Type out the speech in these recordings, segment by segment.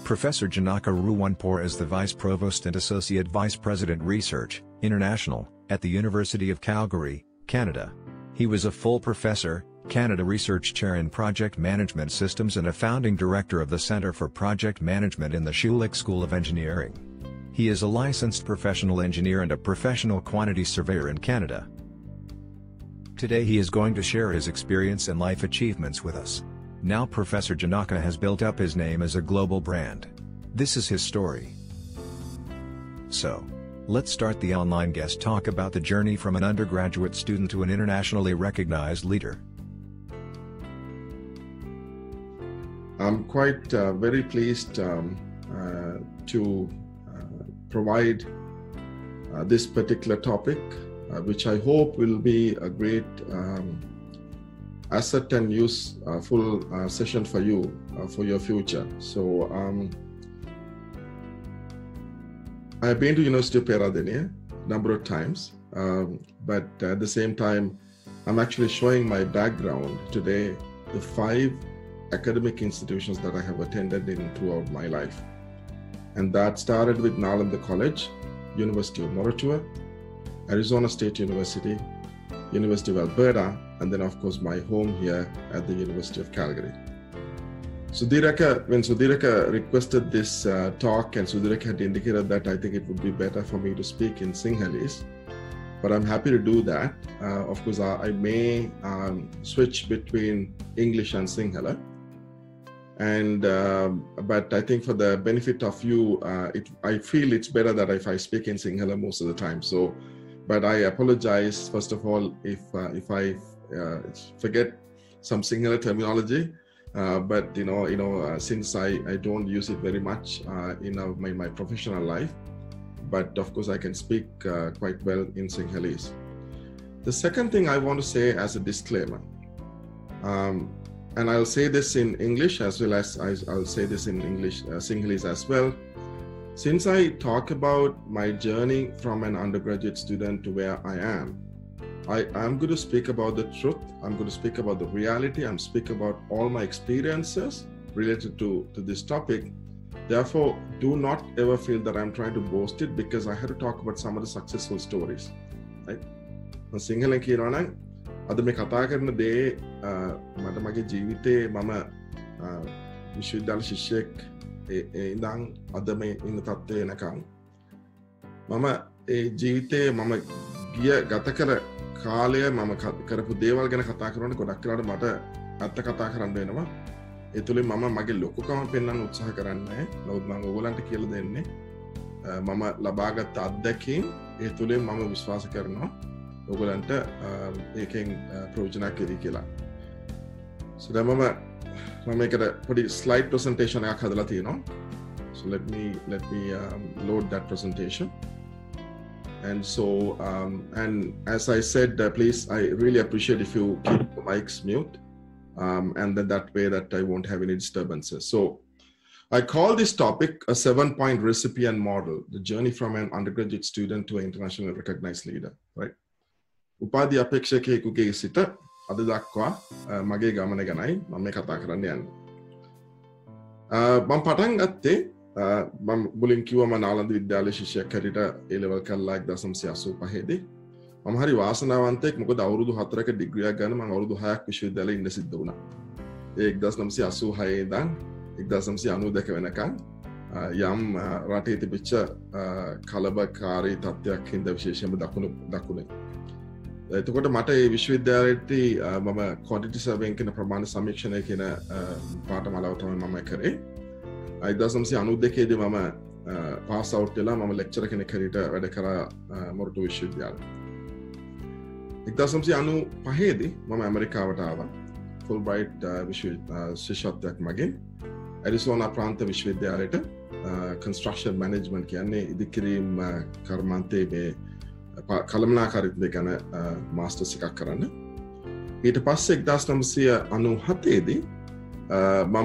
Professor Janaka Ruwanpour is the Vice Provost and Associate Vice President Research, International, at the University of Calgary, Canada. He was a full professor, Canada Research Chair in Project Management Systems and a founding director of the Centre for Project Management in the Schulich School of Engineering. He is a licensed professional engineer and a professional quantity surveyor in Canada. Today he is going to share his experience and life achievements with us. Now Professor Janaka has built up his name as a global brand. This is his story. So, let's start the online guest talk about the journey from an undergraduate student to an internationally recognized leader. I'm quite very pleased to provide this particular topic, which I hope will be a great asset and useful session for you for your future. So I've been to University of Peradeniya a number of times, but at the same time, I'm actually showing my background today, the 5 academic institutions that I have attended throughout my life. And that started with Nalanda College, University of Moratuwa, Arizona State University, University of Alberta, and then of course my home here at the University of Calgary. When Sudhiraka requested this talk, and Sudhiraka had indicated that I think it would be better for me to speak in Sinhalese, but I'm happy to do that. Of course, I may switch between English and Sinhala. And but I think for the benefit of you, I feel it's better that if I speak in Sinhala most of the time. So, but I apologize first of all if I forget some Sinhala terminology. But since I don't use it very much in my professional life, but of course I can speak quite well in Sinhalese. The second thing I want to say as a disclaimer. And I'll say this in English as well as I'll say this in English, Sinhalese as well. Since I talk about my journey from an undergraduate student to where I am going to speak about the truth. I'm going to speak about the reality. I'm speak about all my experiences related to this topic. Therefore, do not ever feel that I'm trying to boast it, because I had to talk about some of the successful stories. Right? අද මේ කතා කරන දේ මට මගේ ජීවිතේ මම විශ්වවිද්‍යාල ශිෂ්‍යයෙක් ඉඳන් අද මේ ඉන්න තත්ත්වය එනකම් මම ඒ ජීවිතේ මම ගත කර කාලය මම කරපු දේවල් ගැන කතා කරනකොට ගොඩක් වෙලාවට මට අත්ත කතා කරන්න වෙනවා. ඒ තුලින් මම මගේ ලොකුකම පෙන්වන්න උත්සාහ කරන්නේ. නමුත් මම ඕගොල්ලන්ට කියලා දෙන්නේ මම ලබාගත් අත්දැකීම් ඒ තුලින් මම විශ්වාස කරනවා ඔයගලන්ට ඒකෙන් ප්‍රයෝජනක් වෙයි කියලා. So දැන් මම මේකට පොඩි slide presentation එකක් හදලා තියෙනවා. So let me load that presentation. And so and as I said, please, I really appreciate if you keep the mics mute, and then that way that I won't have any disturbances. So I call this topic a 7-point recipe and model, the journey from an undergraduate student to an internationally recognized leader, right? උපාධි අපේක්ෂකයෙකුගේ සිට අද දක්වා මගේ ගමන ගැනයි මම මේ කතා කරන්න යන්නේ. මම පටන් ගත්තේ මම මුලින් කිව්වා මම නාලන්ද විද්‍යාලයේ ශිෂ්‍යයෙක් හැටියට A level කළා 1985 දී. මම හරි වාසනාවන්තයෙක්, මොකද අවුරුදු 4ක ඩිග්‍රියක් ගන්න මම අවුරුදු 6ක් විශ්වවිද්‍යාලයේ ඉන්න සිද්ධ වුණා. ඒ 1986 ඉඳන් 1992 වෙනකන් යම් රටේ තිබිච්ච කලබකාරී තත්ත්වයක් හින්දා විශේෂයෙන්ම දකුණේ එතකොට මට මේ විශ්වවිද්‍යාලයේදී මම quantity surveying කියන ප්‍රමාණ සමීක්ෂණය කියන පාඨමාලාව තමයි මම කරේ. 1992 දී මම පාස් අවුට් වෙලා මම ලෙක්චරර් කෙනෙක් හැටියට වැඩ කරා මොරටු විශ්වවිද්‍යාලයේ. 1995 දී මම ඇමරිකාවට ආවා. ෆුල්බ්‍රයිට් ශිෂ්‍යත්වයක් මගින් ඇරිසෝනා ප්‍රාන්ත විශ්වවිද්‍යාලයට construction management කියන්නේ ඉදිකිරීම් කර්මාන්තයේ මේ කළමනාකාරීත්වය ගැන මාස්ටර්ස් එකක් කරන්න. ඊට පස්සේ 1997 දී මම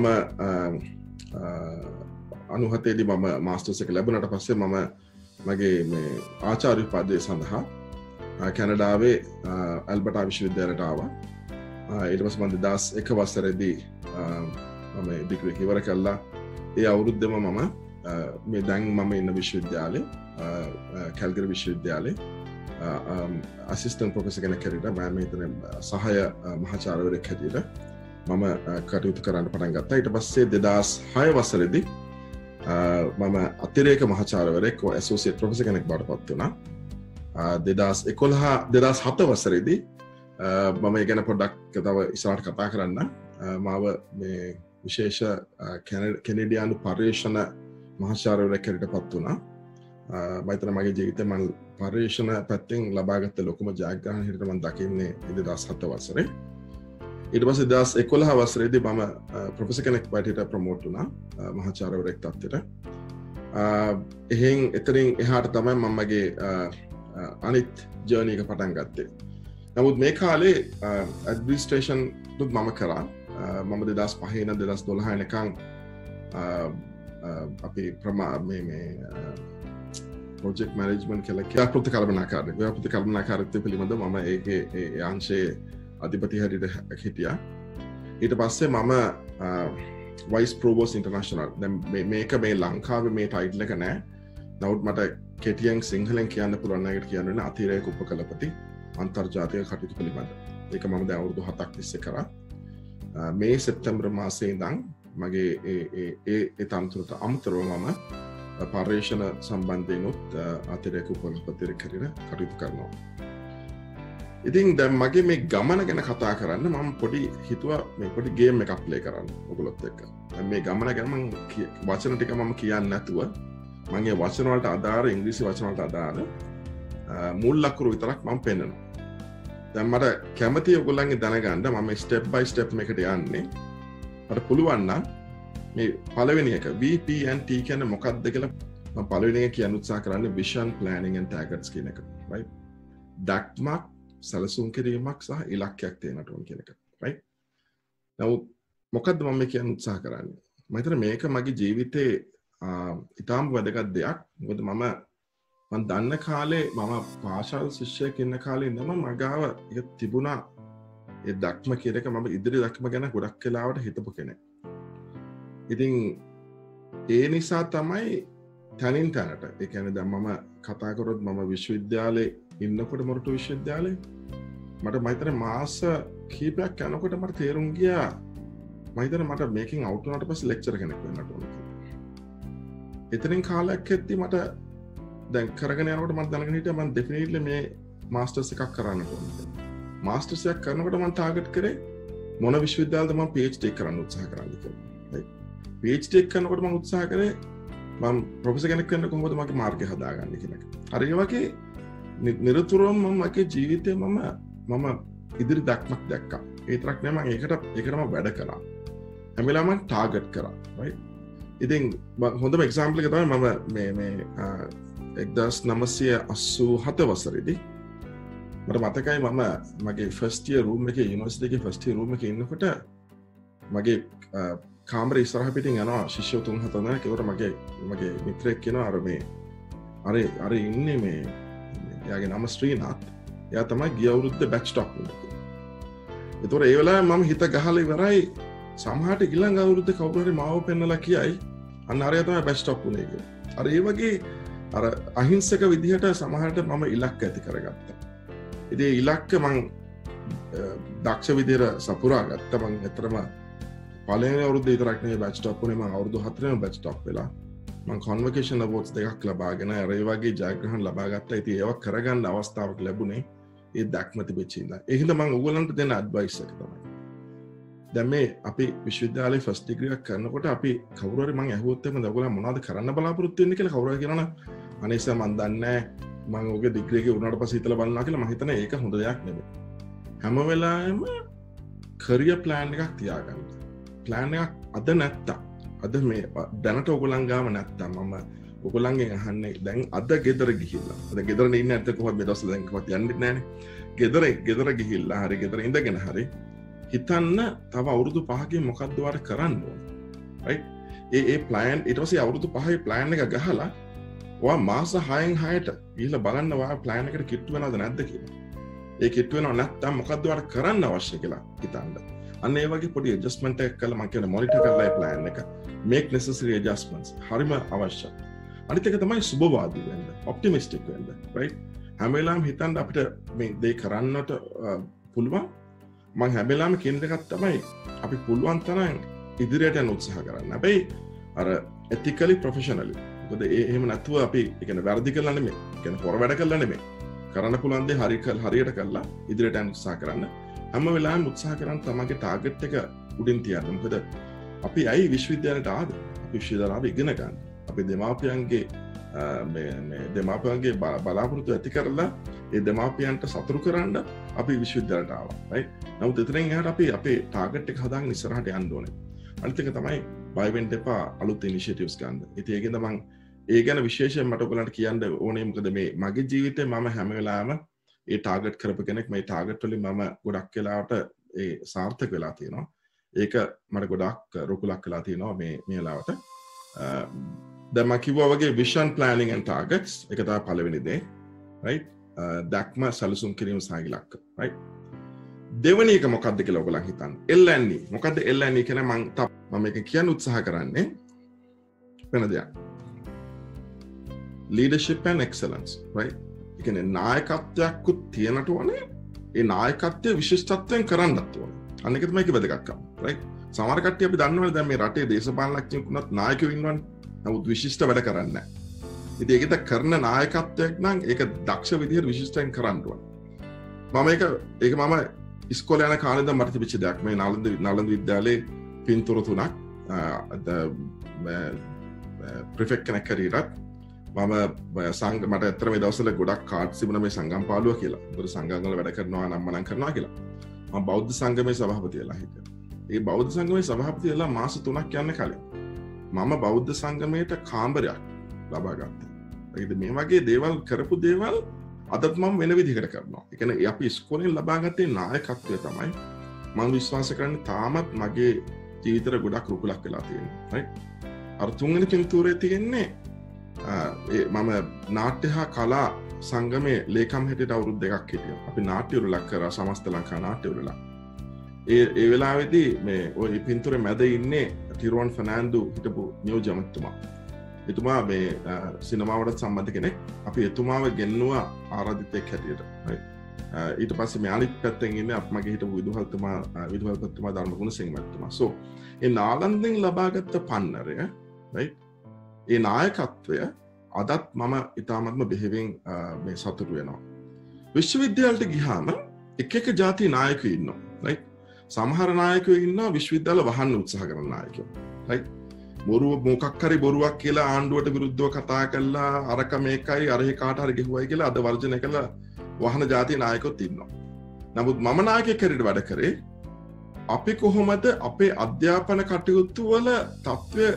97 දී මම මාස්ටර්ස් එක ලැබුණාට පස්සේ මම මගේ මේ ආචාර්ය පදවිය සඳහා කැනඩාවේ ඇල්බර්ටා විශ්වවිද්‍යාලයට ආවා. ඊට පස්සේ මම 2001 වසරේදී මම ඩිග්‍රී එක ඉවර කළා. ඒ අවුරුද්දම මම මේ දැන් මම ඉන්න විශ්වවිද්‍යාලේ කැල්ගරි විශ්වවිද්‍යාලේ අසිස්ටන්ට් ප්‍රොෆෙසර් කෙනෙක් හැටියට මම මෙතන සහාය මහාචාර්යවරයෙක් හැටියට මම කටයුතු කරන්න පටන් ගත්තා. ඊට පස්සේ 2006 වසරේදී මම අතිරේක මහාචාර්යවරයෙක් ඇසෝසියේට් ප්‍රොෆෙසර් කෙනෙක් බවට පත් වුණා. 2007 වසරේදී මම ඒ ගැන පොඩ්ඩක් තව ඉස්සරහට කතා කරන්න. මාව මේ විශේෂ කැනඩියානු පර්යේෂණ මහාචාර්යවරයෙක් හැටියට පත් වුණා. මම හිතනවා මගේ ජීවිතේ මම පර්යේෂණ පැත්තෙන් ලබාගත්ත ලොකුම ජයග්‍රහණ හැටියට මම දකින්නේ 2007 වසරේ. ඊට පස්සේ 2011 වසරේදී මම ප්‍රොෆෙසර් කෙනෙක් හැටියට ප්‍රොමෝට් වුණා මහාචාර්යවරයෙක් තත්ත්වයට. එහෙන් එතනින් එහාට තමයි මම මගේ අනිත් ජර්නි එක පටන් ගත්තේ. නමුත් මේ කාලේ ඇඩ්මිනිස්ට්‍රේෂන් දුත් මම කරා. මම 2005 ඉඳන් 2012 වෙනකන් අපි ප්‍රොජෙක්ට් මැනේජ්මන්ට් කියලා ව්‍යාපෘති කළමනාකාරීත්වය පිළිබඳව මම ඒකේ ඒ අංශයේ අධිපති හැටියට හිටියා. ඊට පස්සේ මම වයිස් ප්‍රොවෝස් ඉන්ටර්නැෂනල්. දැන් මේක මේ ලංකාවේ මේ ටයිටල් එක නෑ. නමුත් මට කෙටියෙන් සිංහලෙන් කියන්න පුළුවන් නේද කියන්නේ අතිරේක උපකලපති අන්තර්ජාතික කටයුතු පිළිබඳ. ඒක මම දැන් අවුරුදු 7ක් තිස්සේ කරා. මේ සෙප්තැම්බර් මාසයේ ඉඳන් මගේ ඒ තනතුරට අමතරව මම පර්යේෂණ සම්බන්ධයෙන්ුත් අතිරේක උපකලපතියෙක් හැටියට කටයුතු කරනවා. ඉතින් දැන් මගේ මේ ගමන ගැන කතා කරන්න මම පොඩි හිතුවා මේ පොඩි ගේම් එකක් ප්ලේ කරන්න ඔයගොල්ලොත් එක්ක. දැන් මේ ගමන ගැන මම වචන ටික මම කියන්නේ නැතුව මම ඒ වචන වලට අදාළ ඉංග්‍රීසි වචන වලට අදාළ මුල් ලකුණු විතරක් මම පෙන්නනවා. දැන් මට කැමතියි ඔයගොල්ලන්ගේ දැනගන්න මම ස්ටෙප් බයි ස්ටෙප් මේකට යන්නේ. මට පුළුවන් නම් මේ පළවෙනි එක VPNT කියන්නේ මොකක්ද කියලා මම පළවෙනි එක කියන්න උත්සාහ කරන්නේ vision planning and targets කියන එක. right? දක්මක් සැලසුම් කිරීමක් සහ ඉලක්කයක් තියෙනට ඕන කියන එක. right? නමුත් මොකද්ද මම කියන්න උත්සාහ කරන්නේ? මම හිතන්නේ මේක මගේ ජීවිතේ ඉතාම වැදගත් දෙයක්. මොකද මම දන්න කාලේ මම පාෂාල ශිෂ්‍යයෙක් ඉන්න කාලේ ඉඳන්ම මගාව ඒක තිබුණා. ඒ දක්ම කියන එක මම ඉදිරි දක්ම ගැන ගොඩක් වෙලාවට හිතපු කෙනෙක්. ඉතින් ඒ නිසා තමයි තනින් තනට ඒ කියන්නේ දැන් මම කතා කරොත් මම විශ්වවිද්‍යාලේ ඉන්නකොට මොරටු විශ්වවිද්‍යාලේ මට මයිතර මාස කීපයක් යනකොට මට තේරුම් ගියා මයිතර මට මේකින් අවුට් වුණාට පස්සේ ලෙක්චර් කෙනෙක් වෙන්නට ඕන කියලා. එතනින් කාලයක් ඇද්දි මට දැන් කරගෙන යනකොට මම දැනගෙන හිටියා මම ඩෙෆිනිට්ලි මේ මාස්ටර්ස් එකක් කරන්න ඕන කියලා. මාස්ටර්ස් එකක් කරනකොට මම ටාගට් කරේ මොන විශ්වවිද්‍යාලයද මම PhD එක කරන්න උත්සාහ කරන්නේ කියලා. PhD එක කරනකොට මම උත්සාහ කරේ මම ප්‍රොෆෙසර් කෙනෙක් වෙන්න කොහොමද මගේ මාර්ගය හදාගන්නේ කියන එක. හරි ඒ වගේ නිරතුරුවම මම මගේ ජීවිතේ මම ඉදිරි දක්මක් දැක්කා. ඒ තරක් නෙමෙයි මම ඒකටම වැඩ කළා. හැම වෙලාවෙම මම ටාගට් කරා. right? ඉතින් හොඳම එක්සැම්පල් එක තමයි මම මේ 1987 වසරේදී මට මතකයි මම මගේ ෆස්ට් ඉයර් රූම් එකේ යුනිවර්සිටි එකේ ෆස්ට් ඉයර් රූම් එකේ ඉන්නකොට මගේ කාමරේ ඉස්සරහ පිටින් යනවා ශිෂ්‍යයෝ 3-4 දෙනෙක්. ඒකට මගේ මිත්‍රයෙක් කියනවා අර ඉන්නේ මේ එයාගේ නම ශ්‍රීනාත්. එයා තමයි ගිය අවුරුද්දේ බැච් ටොප් වුණේ. ඒතකොට ඒ වෙලාවේ මම හිත ගහලා ඉවරයි සමහරට ඊළඟ අවුරුද්දේ කවුරු හරි මාව පෙන්නලා කියයි අන්න අරයා තමයි බැච් ටොප් වුණේ කියලා. අර ඒ වගේ අර අහිංසක විදිහට සමහරට මම ඉලක්ක ඇති කරගත්තා. ඉතින් ඉලක්ක මං දක්ෂ විදිහට සපුරා ගත්තා. මං ඇත්තටම පළවෙනි අවුරුද්දේ විතරක් නෙවෙයි බැච් ටොප් වුණේ. මං අවුරුදු 4ෙම බැච් ටොප් වෙලා මං කන්වොකේෂන් අවෝඩ්ස් දෙකක් ලබාගෙන අර ඒ වගේ ජයග්‍රහණ ලබා ගත්තා. ඉතින් ඒවා කරගන්න අවස්ථාවක් ලැබුණේ ඒ දක්ම තිබෙච්ච ඉඳලා. ඒ හින්දා මං ඕගොල්ලන්ට දෙන ඇඩ්වයිස් එක තමයි. දැන් මේ අපි විශ්වවිද්‍යාලේ ෆස්ට් ඩිග්‍රී එකක් කරනකොට අපි කවුරු හරි මං ඇහුවොත් එහම ඔයගොල්ලෝ මොනවද කරන්න බලාපොරොත්තු වෙන්නේ කියලා කවුරු හරි කියනවනම් අනේ සර් මං දන්නේ නැහැ මං ඔගේ ඩිග්‍රී එකේ උනාට පස්සේ හිතලා බලනවා කියලා මම හිතන්නේ ඒක හොඳ දෙයක් නෙමෙයි. හැම වෙලාවෙම කරියර් ප්ලෑන් එකක් තියාගන්න. ප්ලෑන් එකක් අද නැත්තම් අද මේ දැනට ඔයගොල්ලන් ගාව නැත්තම් මම ඔයගොල්ලන්ගෙන් අහන්නේ දැන් අද ගෙදර ගිහිල්ලා. අද ගෙදරනේ ඉන්නේ නැත්නම් කොහොමද මේ දවස්වල දැන් කොහොමද යන්නේ නැහනේ. ගෙදර ගිහිල්ලා හරි ගෙදර ඉඳගෙන හරි හිතන්න තව අවුරුදු 5කින් මොකක්ද වාට කරන්න ඕන. right? ඒ ප්ලෑන් ඊට පස්සේ අවුරුදු 5ේ ප්ලෑන් එක ගහලා ඔයා මාස 6න් 6ට ගිහිල්ලා බලන්න ඔයා ප්ලෑන් එකට කිට්ටු වෙනවද නැද්ද කියලා. ඒ කිට්ටු වෙනව නැත්නම් මොකක්ද වාට කරන්න අවශ්‍ය කියලා හිතන්න. අන්න ඒ වගේ පොඩි ඇඩ්ජස්ට්මන්ට් එකක් කරලා මම කියන මොනිටර් කරලා plan එක make necessary adjustments හරිම අවශ්‍යයි. අනිත් එක තමයි සුබවාදී වෙන්න, optimistic වෙන්න, right? හැම වෙලාවෙම හිතන්න අපිට මේ දේ කරන්නට පුළුවන්. මම හැම වෙලාවෙම කියන එකක් තමයි අපි පුළුවන් තරම් ඉදිරියට යන්න උත්සාහ කරන්න. හැබැයි අර ethically professionally. මොකද එහෙම නැතුව අපි ඒ කියන්නේ වැරදි කරලා නෙමෙයි. ඒ කියන්නේ හොර වැඩ කරලා නෙමෙයි. කරන්න පුළුවන් දේ හරියට කරලා ඉදිරියට යන්න උත්සාහ කරන්න. හැම වෙලාවෙම උත්සාහ කරන්න තමන්ගේ ටාගට් එක උඩින් තියන්න. මොකද අපි ඇයි විශ්වවිද්‍යාලයට ආවේ? අපි විශ්වවිද්‍යාලාව ඉගෙන ගන්න. අපි දෙමාපියන්ගේ දෙමාපියන්ගේ බලාපොරොත්තු ඇති කරලා ඒ දෙමාපියන්ට සතුටු කරන්න අපි විශ්වවිද්‍යාලයට ආවා. right? නමුත් එතනින් එහාට අපි අපේ ටාගට් එක හදාගෙන ඉස්සරහට යන්න ඕනේ. අනිත් එක තමයි බය වෙන්න එපා අලුත් ඉනිෂියේටිව්ස් ගන්න. ඉතින් ඒකෙන්ද මම ඒ ගැන විශේෂයෙන් මට ඔයගලන්ට කියන්න ඕනේ. මොකද මේ මගේ ජීවිතේ මම හැම වෙලාවෙම ඒ ටාගට් කරපු කෙනෙක්. මේ ටාගට් වලින් මම ගොඩක් වෙලාවට ඒ සාර්ථක වෙලා තියෙනවා. ඒක මට ගොඩක් රුකුලක් වෙලා තියෙනවා මේ වෙලාවට. දැන් මම කිව්වා වගේ vision planning and targets ඒක තමයි පළවෙනි දේ. right? දැක්ම සැලසුම් කිරීම සහ ඉලක්ක. right? දෙවෙනි එක මොකක්ද කියලා ඔයගොල්ලන් හිතන්න. LNE. මොකද්ද LNE කියන්නේ මම මේක කියන්න උත්සාහ කරන්නේ වෙන දෙයක්. Leadership and excellence. right? ඒ කියන්නේ නායකත්වයක්කුත් තියනට ඕනේ. ඒ නායකත්වය විශිෂ්ටත්වයෙන් කරන්නත් ඕනේ. අන්න ඒක තමයි ඒක වැදගත්කම. right? සමහර කට්ටිය අපි දන්නවනේ දැන් මේ රටේ දේශපාලනඥයෙක් වුණත් නායකයෝ ඉන්නවනේ. නමුත් විශිෂ්ට වැඩ කරන්නේ නැහැ. ඉතින් ඒකද කරන නායකත්වයක් නම් ඒක දක්ෂ විදිහට විශිෂ්ටයෙන් කරන්න ඕන. ඒක මම ඉස්කෝලේ යන කාලේ ඉඳන් මට තිබිච්ච දෙයක්. මේ නාලන්ද විද්‍යාලයේ පින්තූර තුනක් ප්‍රිෆෙක්ට් කෙනෙක් කරේටත් මම මට ඇත්තට මේ දවස්වල ගොඩක් කාඩ්ස් තිබුණා මේ සංගම් පාළුව කියලා. මොකද සංගම් වල වැඩ කරනවා නම් මනම් කරනවා කියලා. මම බෞද්ධ සංගමේ සභාපතියලා හිටියා. ඒ බෞද්ධ සංගමේ සභාපතියලා මාස 3ක් යන්න කලින් මම බෞද්ධ සංගමයට කාමරයක් ලබා ගත්තා. ඒකද මේ වගේ දේවල් කරපු දේවල් අදත් මම වෙන විදිහකට කරනවා. ඒ කියන්නේ අපි ඉස්කෝලෙන් ලබා ගත්තේ නායකත්වය තමයි මම විශ්වාස කරන්නේ තාමත් මගේ ජීවිතේ ගොඩක් රුකුලක් වෙලා තියෙනවා. right? අර තුන්වෙනි පින්තූරේ තියෙන්නේ මම නාට්‍ය හා කලා සංගමේ ලේකම් හැටියට අවුරුදු 2ක් හිටියා. අපි නාට්‍ය උරලක් කරා සමස්ත ලංකා නාට්‍ය උරලක්. ඒ වෙලාවේදී මේ ওই පින්තූරේ මැද ඉන්නේ තිරුවන් ෆර්නෑන්ඩෝ හිටපු නියෝජ්‍ය අමාත්‍යතුමා. එතුමා මේ සිනමාවට සම්බන්ධ කෙනෙක්. අපි එතුමාව ගෙන්නුවා ආරාධිතයෙක් හැටියට. right? ඊට පස්සේ මේ අනිත් පැත්තෙන් ඉන්නේ අප මගේ හිටපු විදුහල්පතිතුමා ධර්මගුණසිංහ මහත්මයා. so ඒ නාලන්දෙන් ලබාගත් පන්නරය right? ඒ නායකත්වය අදත් මම ඉතාමත්ම බෙහෙවින් මේ සතුටු වෙනවා. විශ්වවිද්‍යාලයට ගියාම එක ಜಾති නායකයෝ ඉන්නවා. right? සමහර නායකයෝ ඉන්නවා විශ්වවිද්‍යාල වහන්න උත්සාහ කරන නායකයෝ. right? මොකක් හරි බොරුවක් කියලා ආණ්ඩුවට විරුද්ධව කතා කරලා අරක මේකයි අරහි කාට හරි ගෙහුවයි කියලා අද වර්ජනය කළා වහන ಜಾති නායකයෝත් ඉන්නවා. නමුත් මම නායකයෙක් හැටියට වැඩ කරේ අපි කොහොමද අපේ අධ්‍යාපන කටයුතු වල තත්ත්වය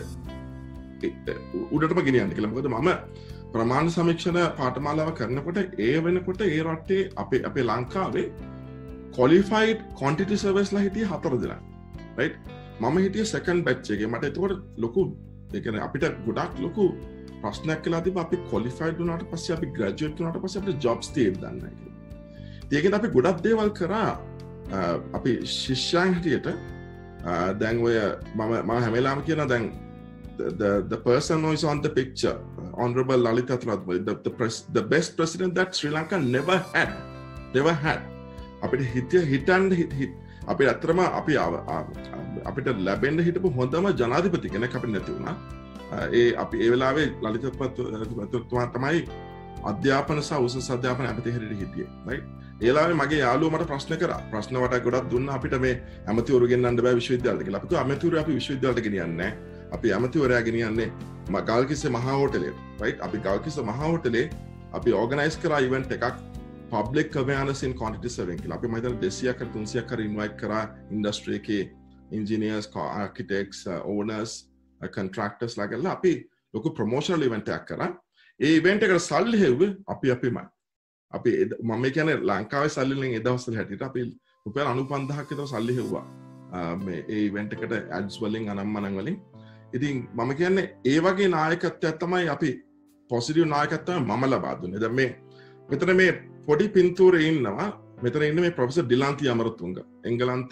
උඩටම ගෙනියන්නේ කියලා. මොකද මම ප්‍රමාණ සමීක්ෂණ පාඨමාලාව කරනකොට ඒ වෙනකොට ඒ රටේ අපේ ලංකාවේ qualified quantity surveys ලා හිටියේ 4 දෙනා. right? මම හිටියේ second batch එකේ. මට එතකොට ලොකු ඒ කියන්නේ අපිට ගොඩක් ලොකු ප්‍රශ්නයක් කියලා තිබ්බා. අපි qualified වුණාට පස්සේ අපි graduate වුණාට පස්සේ අපිට jobs තියෙන්න දන්නේ නැහැ කියලා. ඒකෙන් අපි ගොඩක් දේවල් කරා අපි ශිෂ්‍යයන් හිටියට දැන් ඔය මම හැම වෙලාවෙම කියනවා දැන් the person who is on the picture, Honorable Lalita Tradway, the best president that Sri Lanka never had. අපිට හිතන්න අපිට අත්‍තරම අපිට ලැබෙන්න හිටපු හොඳම ජනාධිපති කෙනෙක් අපිට නැති වුණා. අපි ඒ වෙලාවේ ලලිතතුමා තමයි අධ්‍යාපන සහ උසස් අධ්‍යාපන ඇමති හැටියට හිටියේ. right? ඒ වෙලාවේ මගේ යාළුවා මට ප්‍රශ්න කරා. ප්‍රශ්න වටා ගොඩක් දුන්නා අපිට මේ ඇමතිවරු ගෙන්නන්න බෑ විශ්වවිද්‍යාලයට කියලා. අපි කිව්වා ඇමතිවරු අපි විශ්වවිද්‍යාලයට ගෙනියන්නේ නැහැ. අපි ඇමතිවරයා ගෙනියන්නේ ගල්කිස්සේ මහා හෝටලේ. right? අපි ගල්කිස්සේ මහා හෝටලේ අපි ඕගනයිස් කරා ඉවෙන්ට් එකක් public awareness in quantity surveying කියලා. අපි මම හිතන්නේ 200ක් හරි 300ක් හරි ඉන්වයිට් කරා ඉන්ඩස්ට්‍රි එකේ engineers, architects, owners, contractors ලා ගල්ලා අපි ලොකු promotional event එකක් කරා. ඒ event එකට සල්ලි හෙව්වේ අපිමයි. අපි මම කියන්නේ ලංකාවේ සල්ලි වලින් ඒ දවස්වල හැටියට අපි රුපියල් 95000ක් විතර සල්ලි හෙව්වා. මේ ඒ event එකට ads වලින් අනම්මනම් වලින්. ඉතින් මම කියන්නේ ඒ වගේ නායකත්වයක් තමයි අපි positive නායකත්වය මම ලබා දුන්නේ. දැන් මෙතන මේ පොඩි පින්තූරේ ඉන්නවා. මෙතන ඉන්නේ මේ ප්‍රොෆෙසර් ඩිලාන්ති අමරතුංග. එංගලන්තේ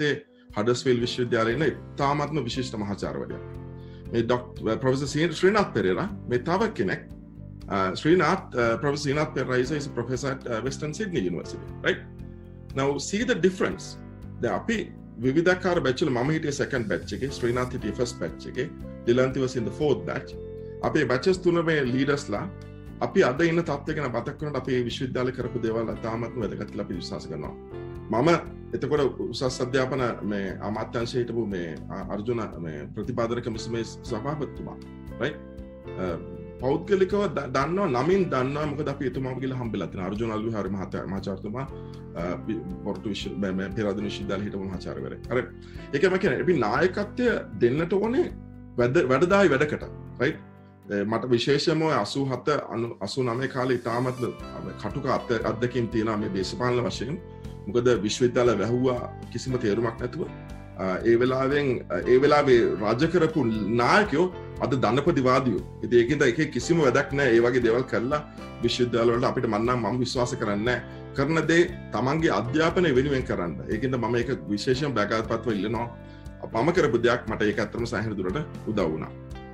හඩර්ස්ෆීල්ඩ් විශ්වවිද්‍යාලයේ ඉන්න ඉතාමත්ම විශිෂ්ට මහාචාර්යවරයෙක්. මේ ප්‍රොෆෙසර් ශ්‍රීනාත් පෙරේරා මේ තව කෙනෙක්. Professor Srinath Perera is a professor at Western Sydney University, right? Now see the difference. The api vividakara bachelor mama hit second batch ke, Srinath hit first batch ke, Dilanthi was in the fourth batch. Api batches තුන මේ leaders ලා අපි අද ඉන්න තත්ත්වය ගැන මතක් කරනකොට අපි විශ්වවිද්‍යාලේ කරපු දේවල් අතාමත්ම වැදගත් කියලා අපි විශ්වාස කරනවා. මම එතකොට උසස් අධ්‍යාපන මේ අමාත්‍යාංශයේ හිටපු මේ අර්ජුන මේ ප්‍රතිපාදන කමිටුවේ සභාපතිතුමා, right? පෞද්ගලිකව දන්නවා නමින් දන්නවා මොකද අපි එතුමාම ගිහලා හම්බෙලා තියෙනවා. අර්ජුන අල්විහාරි මහාචාර්යතුමා පොර්තු පෙරාදෙණිය විශ්වවිද්‍යාලයේ හිටපු මහාචාර්යවරයෙක්. හරි. ඒකම කියන්නේ අපි නායකත්වය දෙන්නට ඕනේ වැඩදායි වැඩකට, right? මට විශේෂයෙන්ම 87 89 කාලේ ඉතාමත් කටුක අත්දැකීම් තියෙනවා මේ දේශපාලන වශයෙන්. මොකද විශ්වවිද්‍යාල වැහුවා කිසිම තේරුමක් නැතුව. ඒ වෙලාවේ රාජ්‍ය කරපු නායකයෝ අද ධනපතිවාදියෝ. ඉතින් ඒකෙන්ද එකේ කිසිම වැඩක් නැහැ. ඒ වගේ දේවල් කළා විශ්වවිද්‍යාල වලට අපිට මම විශ්වාස කරන්නේ නැහැ. කරන දේ තමන්ගේ අධ්‍යාපනය වෙනුවෙන් කරන්න. ඒකෙන්ද මම ඒක විශේෂයෙන් බැගත්පත්ව ඉල්ලනවා. මම කරපු දෙයක් මට ඒක ඇත්තටම සෑහෙන දුරට උදව් වුණා.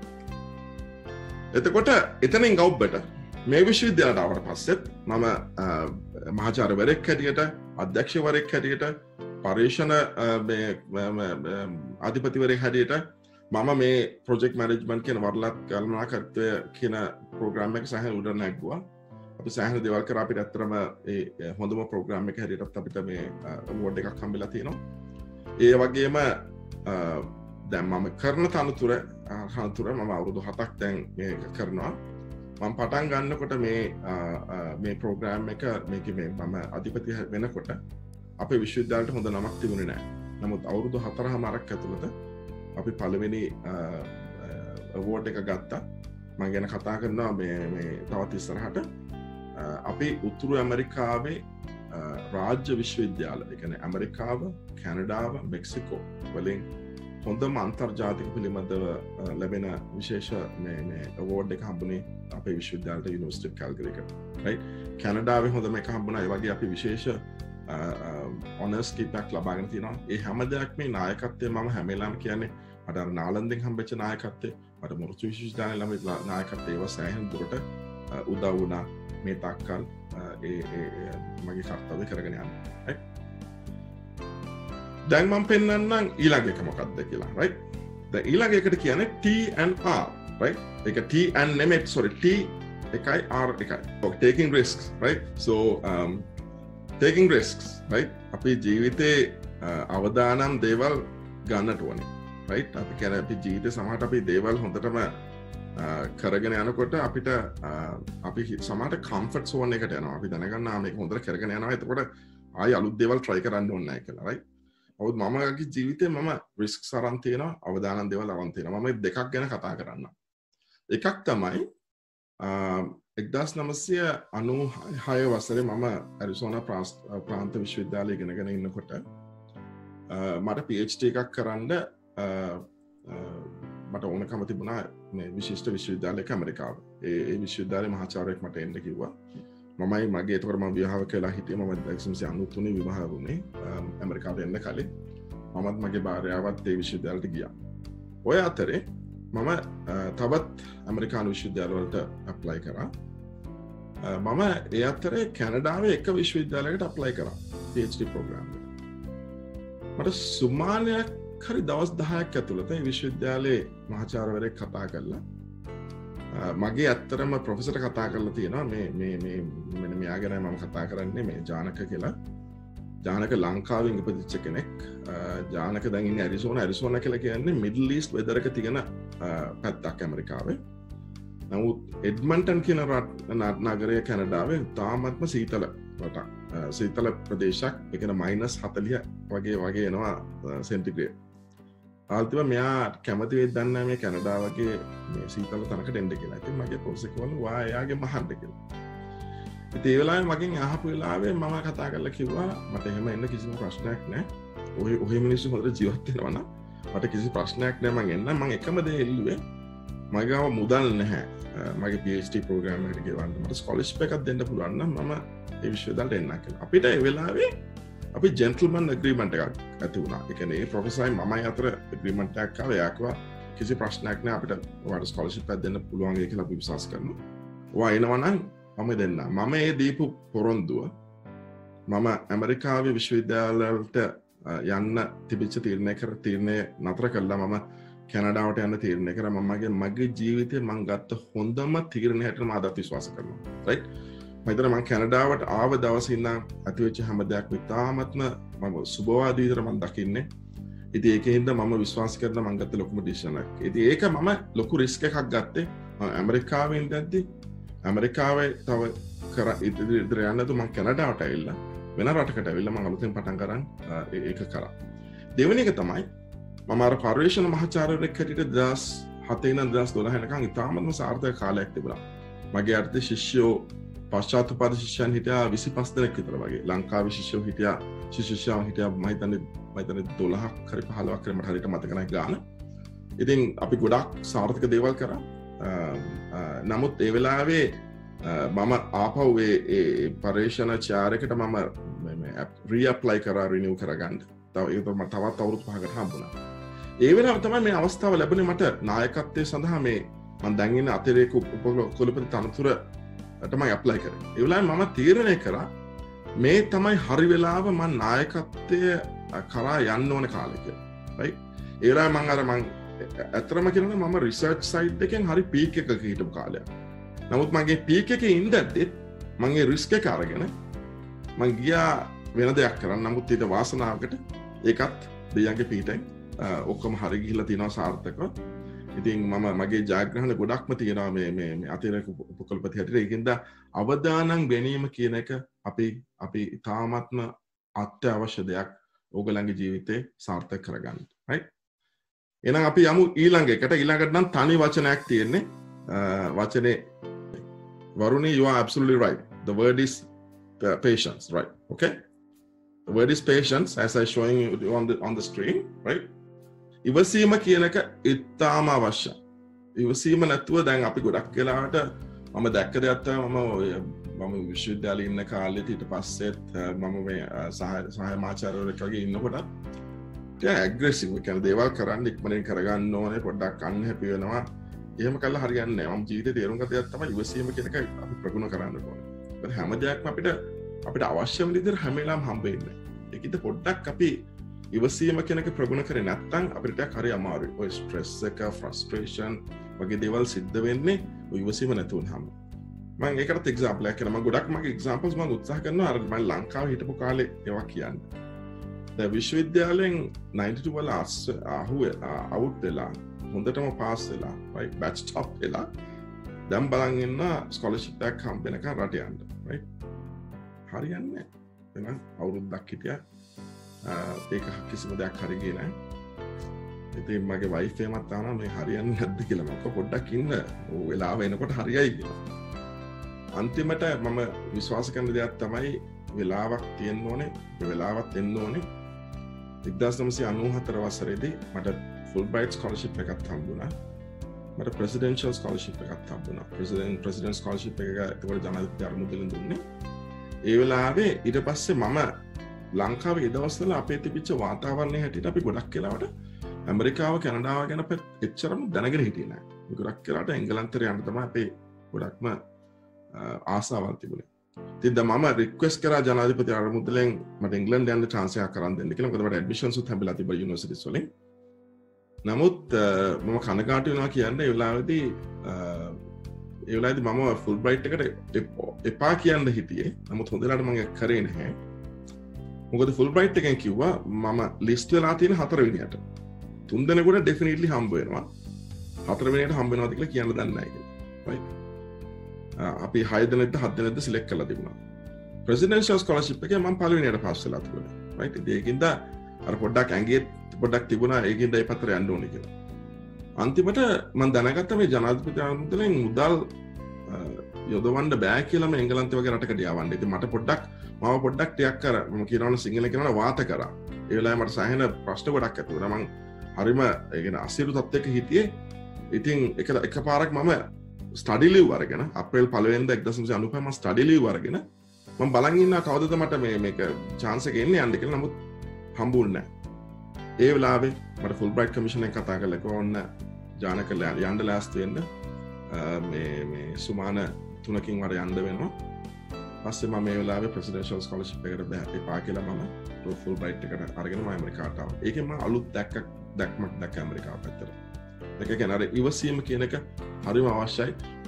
එතකොට එතනින් ගව්බට මේ විශ්වවිද්‍යාලයට ආවට පස්සෙත් මම මහාචාර්යවරයෙක් හැටියට, අධ්‍යක්ෂවරයෙක් හැටියට, පර්යේෂණ අධිපතිවරයෙක් හැටියට මම මේ ප්‍රොජෙක්ට් මැනේජ්මන්ට් කියන වරලත් කළමනාකරණය කියන ප්‍රෝග්‍රෑම් එක සෑහෙන උඩ නැග්ගුවා. අපි සෑහෙන දේවල් කරා. අපිට ඇත්තටම ඒ හොඳම ප්‍රෝග්‍රෑම් එක හැටියටත් අපිට මේ අවෝඩ් එකක් හම්බෙලා තියෙනවා. ඒ වගේම දැන් මම කරන තනතුර මම අවුරුදු 7ක් දැන් මේක කරනවා. මම පටන් ගන්නකොට මේ ප්‍රෝග්‍රෑම් එක මේකේ මම අධිපති වෙනකොට අපේ විශ්වවිද්‍යාලයට හොඳ නමක් තිබුණේ නැහැ. නමුත් අවුරුදු 4මාරක් ඇතුළත අපි පළවෙනි අවෝඩ් එක ගත්තා. මම ගැන කතා කරනවා මේ තවත් ඉස්සරහට. අපි උතුරු ඇමරිකාවේ රාජ්‍ය විශ්වවිද්‍යාල, ඒ කියන්නේ ඇමරිකාව, කැනඩාව, මෙක්සිකෝ වලින් හොඳම අන්තර්ජාතික පිළිබඳව ලැබෙන විශේෂ මේ අවෝඩ් එක හම්බුනේ අපේ විශ්වවිද්‍යාලයට යුනිවර්සිටි ඔෆ් කැල්ගරි එකට, right? කැනඩාවේ හොඳම එක හම්බුණා. ඒ වගේ අපි විශේෂ ඔනර්ස් කීපයක් ලබාගෙන තියෙනවා. ඒ හැම දෙයක්ම මේ නායකත්වය මම හැම වෙලාවෙම කියන්නේ මට අර නාලන්දෙන් හම්බෙච්ච නායකත්වය, මට මොරටු විශ්වවිද්‍යාලයේ ළමයි නායකත්වය ඒවා සෑහෙන දුරට උදව් වුණා මේ තාක්කල් මගේ කර්තව්‍ය කරගෙන යන්න, right? දැන් මම පෙන්නන්නම් ඊළඟ එක මොකක්ද කියලා, right? දැන් ඊළඟ එකට කියන්නේ T&R, right? ඒක T and නෙමෙයි, sorry, T එකයි R එකයි. Taking risks, right? So taking risks, right? අපේ ජීවිතේ අවදානම් දේවල් ගන්නට ඕනේ, right? අපි කියන්නේ අපේ ජීවිතේ සමහරට අපි දේවල් හොඳටම කරගෙන යනකොට අපිට අපි සමහරට කම්ෆර්ට් සෝන් එකට යනවා. අපි දැනගන්නවා මේක හොඳට කරගෙන යනවා. එතකොට ආයි අලුත් දේවල් try කරන්න ඕනේ නැහැ කියලා, right? අවුත් මමගේ ජීවිතේ මම රිස්ක්ස් අරන් තියෙනවා, අවදානම් දේවල් අරන් තියෙනවා. මම දෙකක් ගැන කතා කරන්න. එකක් තමයි 1996 වසරේ මම ඇරිසෝනා ප්‍රාන්ත විශ්වවිද්‍යාලයේ ඉගෙනගෙන ඉන්නකොට මට PhD එකක් කරන්න මට ඕනකම තිබුණා මේ විශිෂ්ට විශ්වවිද්‍යාලයක ඇමරිකාව. ඒ විශ්වවිද්‍යාලයේ මහාචාර්යෙක් මට එන්න කිව්වා. මමයි මගේ එතකොට මම විවාහ වෙලා හිටියේ. මම 1993 විවාහ වුණේ ඇමරිකාවට එන්න කලින්. මමත් මගේ භාර්යාවත් ඒ විශ්වවිද්‍යාලයට ගියා. ඔය අතරේ මම තවත් ඇමරිකානු විශ්වවිද්‍යාලවලට ඇප්ලයි කරා. මම ඒ අතරේ කැනඩාවේ එක විශ්වවිද්‍යාලයකට ඇප්ලයි කරා PhD ප්‍රෝග්‍රෑම් එකට. මට සුමානයක් හරි දවස් 10ක් ඇතුළත මේ විශ්වවිද්‍යාලයේ මහාචාර්යවරයෙක් කතා කළා. මගේ ඇත්තරම ප්‍රොෆෙසර් කතා කරලා තියෙනවා මේ මෙයා ගැන මම කතා කරන්නේ මේ ජානක කියලා. ජානක ලංකාවෙන් ඉපදිච්ච කෙනෙක්. ජානක දැන් ඉන්නේ ඇරිසෝනා කියලා කියන්නේ මිඩල් ඊස්ට් වෙදර් එක තියෙන පැත්තක් ඇමරිකාවේ. නමුත් එඩ්මන්ටන් කියන නගරය කැනඩාවේ තාමත්ම සීතල රටක්. සීතල ප්‍රදේශයක්. ඒ කියන්නේ -40 වගේ එනවා සෙන්ටිග්‍රේඩ්. ආල්තිව මෙයා කැමති වෙයි දන්නේ මේ කැනඩාව වගේ මේ සීතල තැනකට එන්න කියලා. ඉතින් මගේ ප්‍රොෆෙසර් කිව්වලු වා එයාගේ මහන්න කියලා. ඉතින් ඒ වෙලාවේ මගෙන් අහපු වෙලාවේ මම කතා කරලා කිව්වා මට එහෙම එන්න කිසිම ප්‍රශ්නයක් නැහැ. ඔය මිනිස්සු හොඳට ජීවත් වෙනවා නම් මට කිසි ප්‍රශ්නයක් නැහැ මං එන්න. මං එකම දේ එල්ලුවේ මගේ ගාව මුදල් නැහැ. මගේ PhD ප්‍රෝග්‍රෑම් එකට ගෙවන්න. මට ස්කෝලර්ෂිප් එකක් දෙන්න පුළුවන් නම් මම ඒ විශ්වවිද්‍යාලයට එන්න කියලා. අපිට ඒ වෙලාවේ අපි ජෙන්ටල්මන් ඇග්‍රීමන්ට් එකක් ඇති වුණා. ඒ කියන්නේ ප්‍රොෆෙසර්යි මමයි අතර ඇග්‍රීමන්ට් එකක් ආවා. එයා කිව්වා කිසි ප්‍රශ්නයක් නෑ අපිට ඔයාලට ස්කෝලර්ෂිප් එකක් දෙන්න පුළුවන් කියලා අපි විශ්වාස කරනවා. ඔයා එනවා නම් මම දෙන්න. මම ඒ දීපු පොරොන්දුව මම ඇමරිකාවේ විශ්වවිද්‍යාලවලට යන්න තිබිච්ච තීරණය නතර කළා. මම කැනඩාවට යන්න තීරණය කරා. මගේ ජීවිතේ මම ගත්ත හොඳම තීරණය හැටියට මම අදත් විශ්වාස කරනවා. රයිට්? මම හිතනවා මම කැනඩාවට ආව දවසේ ඉඳන් ඇතිවෙච්ච හැම දෙයක්ම ඉතාමත්ම මම සුබවාදී විදිහට මම දකින්නේ. ඉතින් ඒකෙන්ද මම විශ්වාස කරනවා මම ගත්ත ලොකුම ඩිසිෂන් එක. ඉතින් ඒක මම ලොකු රිස්ක් එකක් ගත්තේ. මම ඇමරිකාවේ ඉඳද්දි ඇමරිකාවේ තව ඉදිරියට යන්නද මම කැනඩාවට ඇවිල්ලා වෙන රටකට ඇවිල්ලා මම අලුතෙන් පටන් ගන්න ඒක කරා. දෙවෙනි එක තමයි මම අර පරිවේෂණ මහාචාර්යවරයෙක් හැටියට 2007 ඉඳන් 2012 වෙනකන් ඉතාමත්ම සාර්ථක කාලයක් තිබුණා. මගේ අර්ථ ශිෂ්‍යෝ පශ්චාත්පාද ශිෂ්‍යයන් හිටියා 25 දෙනෙක් විතර වගේ. ලංකාවේ ශිෂ්‍යෝ හිටියා ශිෂ්‍යයන් හිටියා මම හිතන්නේ 12ක් හරි 15ක් හරි මට හරියට මතක නැහැ ගාන. ඉතින් අපි ගොඩක් සාර්ථක දේවල් කරා. නමුත් ඒ වෙලාවේ මම ආපහු ඒ පරිවේෂණාචාර්යකට මම රීඇප්ලයි කරා රිනිව් කරගන්න. තවත් අවුරුදු 5කට හම්බුණා. ඒ වෙලාව තමයි මේ අවස්ථාව ලැබුණේ මට නායකත්වයේ සඳහා මේ මම දැන් ඉන්න අතිරේක උපකුලපති තනතුරට මම ඇප්ලයි කරේ. ඒ වෙලාවේ මම තීරණය කරා මේ තමයි හරි වෙලාව මම නායකත්වයේ කරා යන්න ඕන කාලය කියලා. right? ඒ වෙලාවේ මම ඇත්තටම කියනවා මම රිසර්ච් සයිඩ් එකෙන් හරි පීක් එකක හිටපු කාලයක්. නමුත් මගේ පීක් එකේ ඉඳද්දි මම ඒ රිස්ක් එක අරගෙන මම ගියා වෙන දෙයක් කරන්න. නමුත් ඊට වාසනාවකට ඒකත් දෙයන්ගේ පීටෙන් ඔක්කොම හරි ගිහිල්ලා තියෙනවා සාර්ථකව. ඉතින් මගේ ජයග්‍රහණ ගොඩක්ම තියෙනවා මේ අතිරේක උපකුලපති හැටියට. ඒකින්ද අවදානම් ගැනීම කියන එක අපි ඉතාමත්ම අත්‍යවශ්‍ය දෙයක් ඕගොල්ලන්ගේ ජීවිතේ සාර්ථක කරගන්න. right? එහෙනම් අපි යමු ඊළඟට නම් තනි වචනයක් තියෙන්නේ. වචනේ Waruni, you are absolutely right. The word is patience, right? Okay? The word is patience, as I showing you on the screen, right? ඉවසීම කියන එක ඉතාම අවශ්‍යයි. ඉවසීම නැතුව දැන් අපි ගොඩක් වෙලාවට මම දැක්ක දෙයක් තමයි මම විශ්වවිද්‍යාලේ ඉන්න කාලෙත් ඊට පස්සෙත් මම මේ සහාය මාචාර්යවරයෙක් වගේ ඉන්නකොට ටික ඇග්‍රෙසිව් කියන දේවල් කරන්න ඉක්මනින් කරගන්න ඕනේ, පොඩ්ඩක් අන්හැපි වෙනවා. එහෙම කළා හරියන්නේ නැහැ. මම ජීවිතේ තේරුම් ගත්ත දෙයක් තමයි ඉවසීම කියන එක අපි ප්‍රගුණ කරන්න ඕනේ. ඒත් හැම දෙයක්ම අපිට අවශ්‍ය වෙන විදිහට හැම වෙලාවම හම්බ වෙන්නේ. ඒකිට පොඩ්ඩක් අපි ඉවසීම කියන එක ප්‍රගුණ කරේ නැත්නම් අපිට හරි අමාරුයි. ඔය ස්ට්‍රෙස් එක, ෆ්‍රස්ට්‍රේෂන් වගේ දේවල් සිද්ධ වෙන්නේ ඔය ඉවසීම නැතුවම. මම ඒකට එක්සැම්පල් එකක් කියනවා. මම ගොඩක් මගේ එක්සැම්පල්ස් මම උත්සාහ කරනවා අර මම ලංකාවේ හිටපු කාලේ ඒවා කියන්න. දැන් විශ්වවිද්‍යාලෙන් 92 වල අවුට් වෙලා හොඳටම පාස් වෙලා right batch top වෙලා දැන් බලන් ඉන්න ස්කෝලර්ෂිප් එකක් හම්බ වෙනකන් රට යන්න right හරියන්නේ නැහැ. එහෙනම් අවුරුද්දක් හිටියා ඒක කිසිම දෙයක් හරි ගියේ නැහැ. ඉතින් මගේ වයිෆ් එමත් තානා මේ හරියන්නේ නැද්ද කියලා මම පොඩ්ඩක් ඉන්න වෙලාව එනකොට හරියයි කියලා. අන්තිමට මම විශ්වාස කරන දෙයක් තමයි වෙලාවක් තියෙන්න ඕනේ, වෙලාවක් එන්න ඕනේ. 1994 වසරේදී මට Fulbright scholarship එකක් හම්බුණා. මට presidential scholarship එකක් හම්බුණා. president scholarship එක ඒකට ජනාධිපති අරමුදලින් දුන්නේ. ඒ වෙලාවේ ඊට පස්සේ මම ලංකාවේ ඒ දවස්වල අපේ තිබිච්ච වාතාවරණය හැටියට අපි ගොඩක් වෙලාවට ඇමරිකාව කැනඩාව ගැන එච්චරම දැනගෙන හිටියේ නැහැ. අපි ගොඩක් වෙලාවට එංගලන්තයට යන්න තමයි අපේ ගොඩක්ම ආසාවල් තිබුණේ. ඉතින් මම රික්වෙස්ට් කරා ජනාධිපති අරමුදලෙන් මට ඉංග්ලන්ත යන්න chance එකක් කරන් දෙන්න කියලා. මොකද මට ඇඩ්මිෂන්ස් උත් හම්බෙලා තිබ්බා යුනිවර්සිටිස් වලින්. නමුත් මම කනගාටු වෙනවා කියන්නේ ඒ වෙලාවේදී මම ෆුල්බ්‍රයිට් එකට එපා කියන්න හිටියේ. නමුත් හොඳට මම කරේ නැහැ. මොකද ෆුල්බ්‍රයිට් එකෙන් කිව්වා මම ලිස්ට් වෙලා තියෙන 4 වෙනියට 3 දෙනෙකුට ඩෙෆිනිට්ලි හම්බ වෙනවා. 4 වෙනියට හම්බ වෙනවද කියලා කියන්න දන්නේ නැහැ කියලා. right? අපි 6 දෙනෙක්ද 7 දෙනෙක්ද සිලෙක්ට් කරලා තිබුණා. ප්‍රෙසිඩෙන්ෂල් ස්කෝලර්ෂිප් එකේ මම පළවෙනියට පාස් වෙලා තිබුණා. right? ඒකින්ද අර පොඩ්ඩක් ඇඟේ පොඩ්ඩක් තිබුණා ඒකින්ද ඒ පත්‍රය යන්න ඕනේ කියලා. අන්තිමට මම දැනගත්තා මේ ජනාධිපති අරමුදලෙන් මුදල් යොදවන්න බෑ කියලා මම එංගලන්තේ වගේ රටකට යවන්න. ඉතින් මට පොඩ්ඩක් ටිකක් කර මම කියනවනේ සිංහලෙන් කියනවනේ වාත කරා. ඒ වෙලාවේ මට සෑහෙන ප්‍රශ්න ගොඩක් ඇති වුණා. මම හරිම ඒ කියන්නේ අසිරු තත්ත්වයක හිටියේ. ඉතින් එකපාරක් මම ස්ටඩි ලීව් අරගෙන අප්‍රේල් 1 වෙනිදා 1995 මම ස්ටඩි ලීව් අරගෙන මම බලන් ඉන්නවා කවදද මට මේක chance එක එන්නේ යන්න කියලා. නමුත් හම්බුන්නේ නැහැ. ඒ වෙලාවේ මට ෆුල්බ්‍රයිට් කමිෂන් එක කතා කරලා කොහොන්න ජානක යන්න ලෑස්ති වෙන්න මේ සුමාන 3කින් වර යන්න වෙනවා. පස්සේ මම මේ වෙලාවේ ප්‍රෙසිඩෙන්ෂල් ස්කෝලර්ෂිප් එකට බහපා කියලා මම ෆුල්බ්‍රයිට් එකට අරගෙන මම ඇමරිකාට ආවා. ඒකෙන් මම අලුත් දැක්මක් දැක්ක ඇමරිකාව පැත්තට. ඒක කියන්නේ අර ඉවසීම කියන එක හරිම අවශ්‍යයි.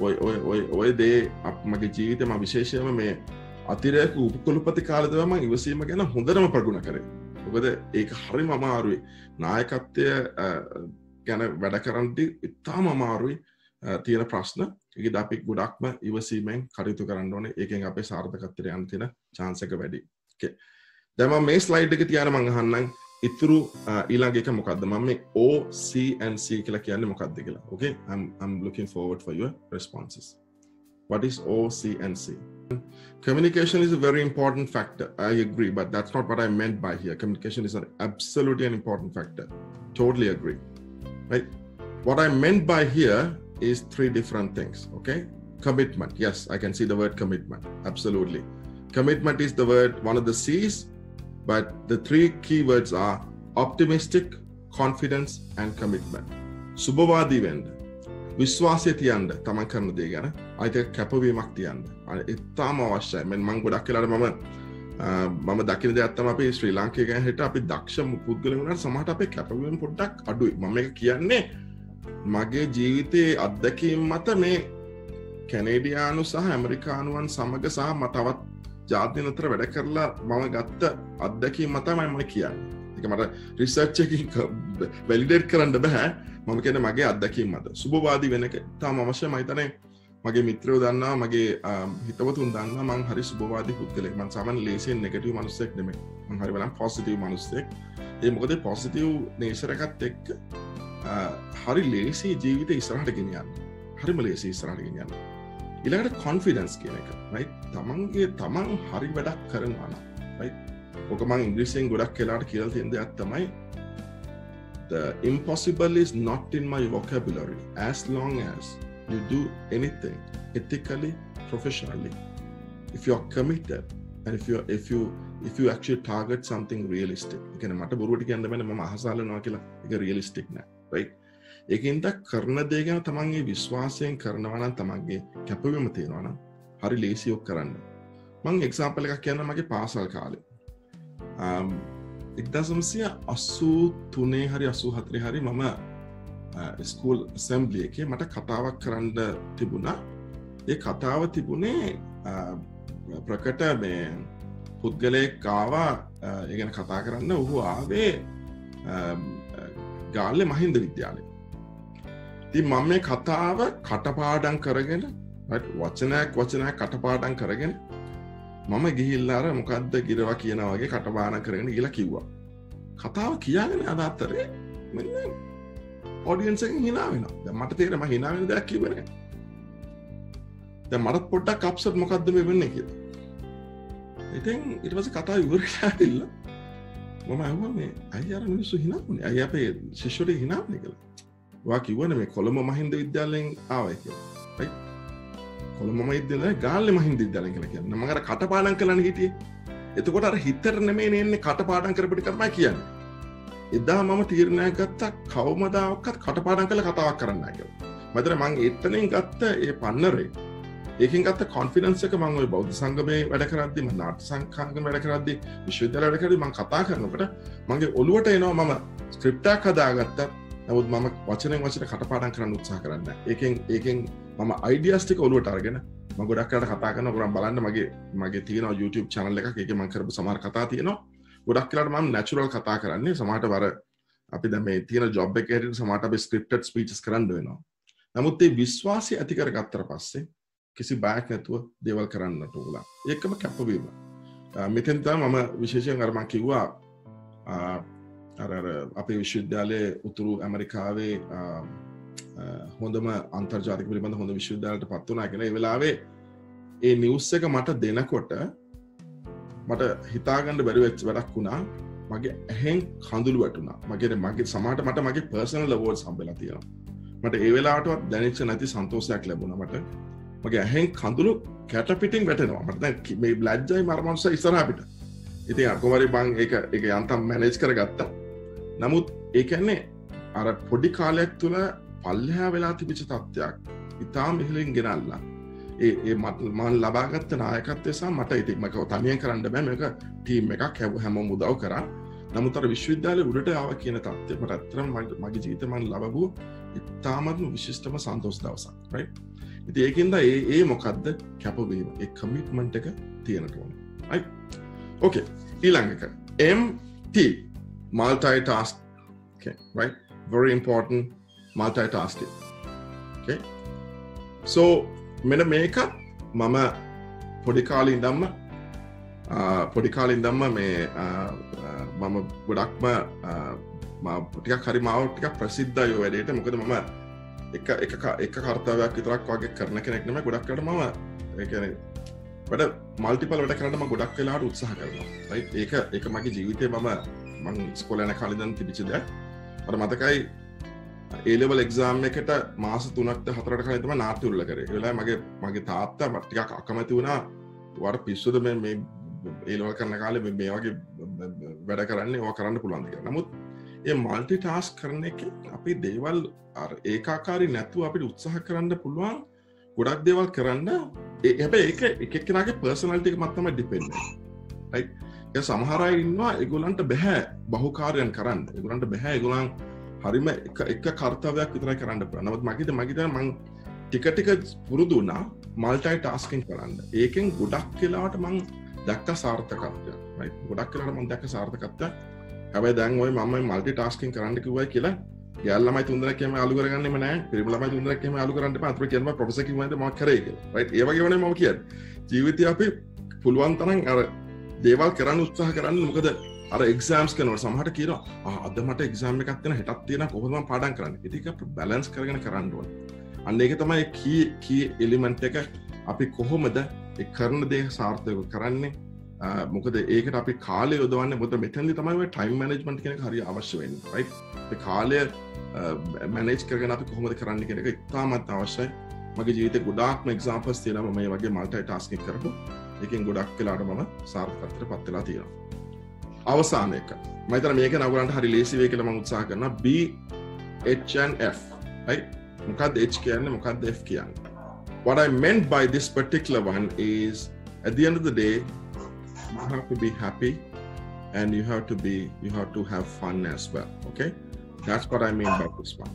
ඔය දේ මගේ ජීවිතේ මම විශේෂයෙන්ම මේ අතිරේක උපකුලපති කාලේ තමයි මම ඉවසීම ගැන හොඳටම ප්‍රගුණ කරේ. මොකද ඒක හරිම අමාරුයි. නායකත්වය ගැන වැඩ කරද්දී ඉතාම අමාරුයි තියෙන ප්‍රශ්න. ඒකද අපි ගොඩක්ම ඉවසීමෙන් කටයුතු කරන්න ඕනේ. ඒකෙන් අපේ සාර්ථකත්වයට යන්න තියෙන chance එක වැඩි. Okay. දැන් මම මේ slide එක තියාන මම අහන්නම් ඉතුරු ඊළඟ එක මොකද්ද? මම මේ O C and C කියලා කියන්නේ මොකද්ද කියලා. Okay. I'm looking forward for your responses. What is O C and C? Communication is a very important factor. I agree, but that's not what I meant by here. Communication is absolutely an important factor. Totally agree. Right? What I meant by here is 3 different things. Okay? Commitment. Yes, I can see the word commitment. Absolutely. Commitment is the word, one of the C's, but the 3 key words are optimistic, confidence, and commitment. සුබවාදී වෙන්න. විශ්වාසය තියන්න තමන් කරන දේ ගැන. අයිතික කැපවීමක් තියන්න. ඉතාම අවශ්‍යයි. මම ගොඩක් වෙලාවට මම දකින දෙයක් තමයි අපි ශ්‍රී ලාංකිකයන් ගැන හිට අපි දක්ෂ පුද්ගලයන් වුණාට සමහරට අපේ කැපවීම පොඩ්ඩක් අඩුයි. මම මේක කියන්නේ මගේ ජීවිතයේ අත්දැකීම් මත මේ කැනේඩියානු සහ ඇමරිකානුවන් සමග සහ තවත් ජාතීන් අතර වැඩ කරලා මම ගත්ත අත්දැකීම් මත මම කියන්නේ. ඒක මට රිසර්ච් එකකින් වැලිඩේට් කරන්න බෑ. මම කියන්නේ මගේ අත්දැකීම් මත. සුබවාදී වෙන එක තාම අවශ්‍යයි. මම හිතන්නේ මගේ මිත්‍රයෝ දන්නවා, මගේ හිතවතුන් දන්නවා මම හරි සුබවාදී පුද්ගලෙක්. මම සාමාන්‍ය ලේසියෙන් නෙගටිව් මිනිස්සෙක් නෙමෙයි. මම හරි බලන් පොසිටිව් මිනිස්සෙක්. ඒ මොකද පොසිටිව් නේචර් එකත් එක්ක හරි ලේසි ජීවිතේ ඉස්සරහට ගෙනියන්න. හරිම ලේසි ඉස්සරහට ගෙනියන්න. ඊළඟට කොන්ෆිඩන්ස් කියන එක. right? තමන් හරි වැඩක් කරනවා නම්. right? ඔක මම ඉංග්‍රීසියෙන් ගොඩක් වෙලාවට කියලා තියෙන දෙයක් තමයි the impossible is not in my vocabulary as long as you do anything ethically, professionally. If you are committed and if you actually target something realistic. ඒ කියන්නේ මට බොරුවට කියන්න බෑනේ මම අහසාලනවා කියලා. ඒක realistic නෑ. right? ඒකින්ද කරන දේ ගැන තමන්ගේ විශ්වාසයෙන් කරනවා නම් තමන්ගේ කැපවීම තියෙනවා නම් හරි ලේසි ඔක් කරන්න. මම එක්සැම්පල් එකක් කියන්න මගේ පාසල් කාලේ. 1983 හරි 84 හරි මම ස්කූල් ඇසෙම්බලි එකේ මට කතාවක් කරන්න තිබුණා. ඒ කතාව තිබුණේ ප්‍රකට මේ පුද්ගලයෙක් ආවා ඒ ගැන කතා කරන්න. ඔහු ආවේ ගාල්ලේ මහින්ද විද්‍යාලේ. ඉතින් මම මේ කතාව කටපාඩම් කරගෙන වචනයක් කටපාඩම් කරගෙන මම ගිහිල්ලා අර මොකද්ද ගිරවා කියනවා වගේ කටපාඩම් කරගෙන ගිහලා කිව්වා. කතාව කියාගෙන අද අතරේ මෙන්න ඔඩියන්ස් එකෙන් hina වෙනවා. දැන් මට තේරෙනවා මම hina වෙන දෙයක් කිව්වේ නැහැ. දැන් මට පොඩ්ඩක් අප්සෙට් මොකද්ද මේ වෙන්නේ කියලා. ඉතින් ඊට පස්සේ කතාව ඉවරලා ඇවිල්ලා මම අහුවා මේ අයියා අර මිනිස්සු hina වුණේ. අයියා අපේ ශිෂ්‍යෝට hina වුණේ කියලා. ඔයා කිව්වනේ මේ කොළඹ මහින්ද විද්‍යාලයෙන් ආවයි කියලා. right? කොළඹ මහින්ද ගාල්ලේ මහින්ද විද්‍යාලයෙන් කියලා කියන්නේ. මම අර කටපාඩම් කරන්න හිටියේ. එතකොට අර හිතට නෙමෙයි එන්නේ කටපාඩම් කරපිට තමයි කියන්නේ. එදා මම තීරණයක් ගත්තා කවමදාවත් කටපාඩම් කරලා කතාවක් කරන්න නැහැ කියලා. මතර මම එතනින් ගත්ත ඒ පන්නරේ ඒකෙන් ගත්ත කොන්ෆිඩන්ස් එක මම ওই බෞද්ධ සංගමේ වැඩ කරද්දි මම නාට්‍ය සංഘාංගම වැඩ කරද්දි විශ්වවිද්‍යාලේ වැඩ කරද්දි මම කතා කරනකොට මගේ ඔළුවට එනවා මම ස්ක්‍රිප්ට් එකක් හදාගත්තා. නමුත් මම වචනෙන් කටපාඩම් කරන්න උත්සාහ කරන්නේ නැහැ. ඒකෙන් මම අයිඩියාස් ටික ඔළුවට අරගෙන මම ගොඩක් අයට කතා කරනවා. බලන්න මගේ තියෙනවා YouTube channel එකක්. ඒකේ මම කරපු සමහර කතා තියෙනවා. ගොඩක් වෙලාවට මම natural කතා කරන්නේ. සමහරට වර අපි දැන් මේ තියෙන job එකේ හැටියට සමහරට අපි scripted speeches කරන්න වෙනවා. නමුත් මේ විශ්වාසය ඇති කරගත්තට පස්සේ කිසි බයක් නැතුව දේවල් කරන්නට උලා. ඒකම කැපවීම. මෙතෙන් තමයි මම විශේෂයෙන් අර මම කිව්වා අර අපේ විශ්වවිද්‍යාලයේ උතුරු ඇමරිකාවේ හොඳම අන්තර්ජාතික පිළිබඳ හොඳ විශ්වවිද්‍යාලයට පත් වුණා කියලා. ඒ වෙලාවේ ඒ නිවුස් එක මට දෙනකොට මට හිතාගන්න බැරි වෙච්ච වැඩක් වුණා. මගේ ඇහෙන් කඳුළු වැටුණා. මගේ සමහරට මට මගේ පර්සනල් අවෝඩ්ස් හම්බෙලා තියෙනවා. මට ඒ වෙලාවටවත් දැනෙච්ච නැති සන්තෝෂයක් ලැබුණා මට. මගේ ඇහෙන් කඳුළු කැට පිටින් වැටෙනවා මට දැන් මේ ලැජ්ජයි මරමංශ ඉස්සරහ පිට ඉතින් අකෝමරි බං ඒක යන්තම් මැනේජ් කරගත්තා නමුත් ඒ කියන්නේ අර පොඩි කාලයක් තුල පල්ලෙහා වෙලා තිබිච්ච තත්ත්වයක් ඉතාම ඉහළින් ගෙනල්ලා ඒ මම ලබාගත්ත නායකත්වය සහ මට ඉතින් මම තනියෙන් කරන්න බෑ මේක ටීම් එකක් හැමෝම උදව් කරා නමුත් අර විශ්වවිද්‍යාලේ උඩට ආවා කියන තත්ත්වය මට අත්‍තරම මගේ ජීවිතේ මම ලබපු ඉතාමත් විශිෂ්ටම සන්තෝෂ දවසක් right ඉතින් ඒකින්ද ඒ මොකද්ද කැපවීම ඒ කමිට්මන්ට් එක තියෙන්න ඕනේ right okay ඊළඟ එක MT multitask okay right very important multitasking okay so මෙන්න මේක මම පොඩි කාලේ ඉඳන්ම මේ මම ගොඩක්ම ටිකක් හරි මාව ටිකක් ප්‍රසිද්ධයි ඔය වැඩේට මොකද මම එක කාර්යයක් විතරක් වගේ කරන කෙනෙක් නෙමෙයි ගොඩක් වෙලාවට මම ඒ කියන්නේ වැඩ මල්ටිපල් වැඩ කරන්න මම ගොඩක් වෙලාවට උත්සාහ කරනවා right ඒක මගේ ජීවිතේ මම ඉස්කෝලේ යන කාලේ ඉඳන් තිබිච්ච දෙයක් මට මතකයි A level exam එකට මාස 3ක් 4කට කලින් තමයි නාට්‍ය උල්ල කරේ. ඒ වෙලාවේ මගේ තාත්තා මට ටිකක් අකමැති වුණා. "වට පිස්සුද මේ A level කරන කාලේ මේ වගේ වැඩ කරන්නේ ඕවා කරන්න පුළුවන්ද කියලා." නමුත් මේ মালටි ටාස්ක් කරන එකේ අපි දේවල් අර ඒකාකාරී නැතුව අපිට උත්සාහ කරන්න පුළුවන් ගොඩක් දේවල් කරන්න. හැබැයි ඒක එක්කෙනාගේ පර්සනැලිටි එක මත තමයි ඩිපෙන්ඩ් වෙන්නේ. right? ඒ සමහර අය ඉන්නවා ඒගොල්ලන්ට බෑ බහුකාර්යයන් කරන්න. ඒගොල්ලන්ට බෑ ඒගොල්ලන් හරිම එක කාර්යයක් විතරයි කරන්න පුළුවන්. නමුත් මගේ මං ටික පුරුදු වුණා মালටි ටාස්කින් කරන්න. ඒකෙන් ගොඩක් වෙලාවට මං දැක්ක සාර්ථකත්වය. right? ගොඩක් වෙලාවට මං දැක්ක සාර්ථකත්වය. හැබැයි දැන් ඔය මම মালටි ටාස්කින් කරන්න කිව්වයි කියලා ගෑල් ළමයි තුන්දෙනෙක් එහෙම අලු කරගන්නෙම නැහැ. පිරිමි ළමයි තුන්දෙනෙක් එහෙම අලු කරන්න එපා. අතට කියනවා ප්‍රොෆෙසර් කිව්වද මම කරේ කියලා. right? ඒ වගේ වනේ මම කියන්නේ. ජීවිතේ අපි පුළුවන් තරම් අර දේවල් කරන්න උත්සාහ කරන්න මොකද අර එක්සෑම්ස් කරනකොට සමහරට කියනවා අද මට එක්සෑම් එකක් තියෙනවා හෙටක් තියෙනවා කොහොමද මම පාඩම් කරන්නේ. ඉතින් ඒක බැලන්ස් කරගෙන කරන්න ඕනේ. අන්න ඒක තමයි කී එලිමන්ට් එක අපි කොහොමද ඒ කරන දේ සාර්ථකව කරන්නේ. මොකද ඒකට අපි කාලය යොදවන්නේ මොකද මෙතනදි තමයි ඔය ටයිම් මැනේජ්මන්ට් කියන එක හරිය අවශ්‍ය වෙන්නේ. right? ඒ කාලය මැනේජ් කරගෙන අපි කොහොමද කරන්නේ කියන එක ඉතාමත් අවශ්‍යයි. මගේ ජීවිතේ ගොඩාක්ම එක්සැම්පල්ස් තියෙනවා මේ වගේ මල්ටි ටාස්කින් කරපු. ඒකෙන් ගොඩක් වෙලාවට මම සාර්ථකත්වයට පත් වෙලා තියෙනවා. අවසාන එක මම හිතන මේක නගලන්ට හරි ලේසි වෙයි කියලා මම උත්සාහ කරනවා B H and F right මොකක්ද H කියන්නේ මොකක්ද F කියන්නේ what I meant by this particular one is at the end of the day you have to be happy and you have to have fun as well okay that's what I mean by this one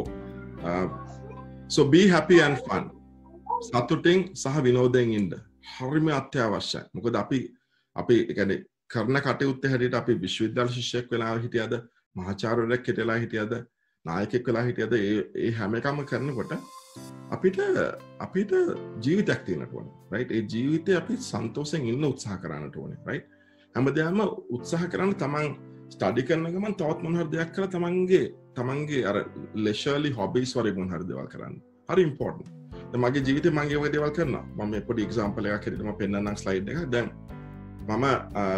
so be happy and fun සතුටින් සහ විනෝදයෙන් ඉන්න හරිම අත්‍යවශ්‍යයි මොකද අපි කියන්නේ කරන කටයුත්තේ හැටියට අපි විශ්වවිද්‍යාල ශිෂ්‍යයෙක් වෙලා හිටියද මහාචාර්යවරයෙක් හිටලා හිටියද නායකයෙක් වෙලා හිටියද ඒ හැම එකම කරනකොට අපිට ජීවිතයක් තියෙන්න ඕනේ right ඒ ජීවිතේ අපි සන්තෝෂෙන් ඉන්න උත්සාහ කරන්නට ඕනේ right හැමදාම උත්සාහ කරන්න තමන් ස්ටඩි කරන ගමන් තවත් මොන හරි දෙයක් කරලා තමන්ගේ අර ලෙෂර්ලි හොබීස් වගේ මොන හරි දේවල් කරන්න හරි ඉම්පෝටන්ට් දැන් මගේ ජීවිතේ මම ඒ වගේ දේවල් කරනවා මම මේ පොඩි එක්සැම්පල් එකක් හැටියට මම පෙන්නන්නම් ස්ලයිඩ් එකක් දැන් මම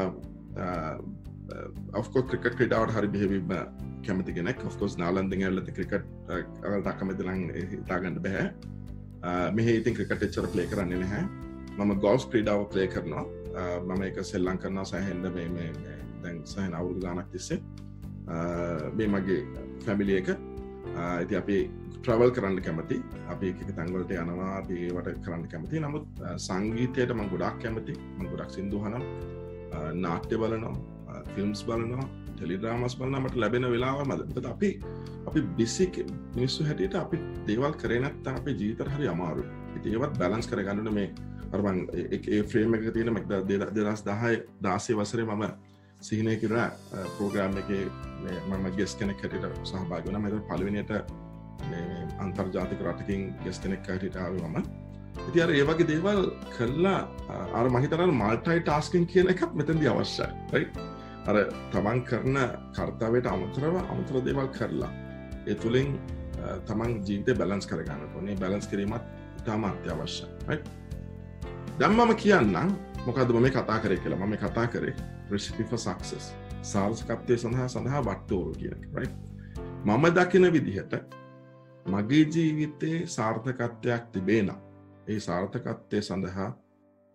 of course cricket ක්‍රීඩාවට හරි බෙහෙවින්ම කැමති කෙනෙක් of course නාලන්දෙන් ඇවිල්ලා cricket වලට කැමති නම් හිතා ගන්න බෑ මෙහි ඉතින් cricket එච්චර play කරන්නේ නැහැ මම golf ක්‍රීඩාව play කරනවා මම ඒක සෙල්ලම් කරනවා සෑහෙන්න මේ දැන් සෑහෙන අවුරුදු ගාණක් තිස්සේ මේ මගේ family එක ඉතින් අපි travel කරන්න කැමති අපි එක තැන් වලට යනවා අපි ඒවට කරන්න කැමති නමුත් සංගීතයට මම ගොඩක් කැමති මම ගොඩක් සින්දු අහනවා නාට්‍ය බලනවා ෆිල්ම්ස් බලනවා ටෙලිඩ්‍රාමාස් බලනවා මට ලැබෙන වෙලාව මම මොකද අපි බිසි මිනිස්සු හැටියට අපි දේවල් කරේ නැත්නම් අපේ ජීවිතය හරි අමාරුයි ඉතින් ඒවත් බැලන්ස් කරගන්න ඕනේ මේ අර මම ඒ ෆ්‍රේම් එකක තියෙන 2016 වසරේ මම සිහිනය කරා ප්‍රෝග්‍රෑම් එකේ මම ගෙස්ට් කෙනෙක් හැටියට සහභාගී වුණා මම පළවෙනියට මේ අන්තර්ජාතික රටකින් ගෙස්ට් කෙනෙක් හැටියට ආවේ මම ඉතින් අර ඒ වගේ දේවල් කළා අර මම හිතනවා মালටි ටාස්කින් කියන එකක් මෙතනදී අවශ්‍යයි right අර තමන් කරන කාර්යයට අමතර දේවල් කරලා ඒ තුලින් තමන් ජීවිතේ බැලන්ස් කරගන්න ඕනේ බැලන්ස් කිරීමත් ඉතාම අත්‍යවශ්‍යයි right දැන් මම කියන්නම් මොකද්ද මම කතා කරේ කියලා මම කතා කරේ recipe for success සාර්ථකත්වයේ සඳහා වට්ටෝරු කියන එක right මම දකින විදිහට මගේ ජීවිතේ සාර්ථකත්වයක් තිබේ නම් ඒ සාර්ථකත්වයේ සඳහා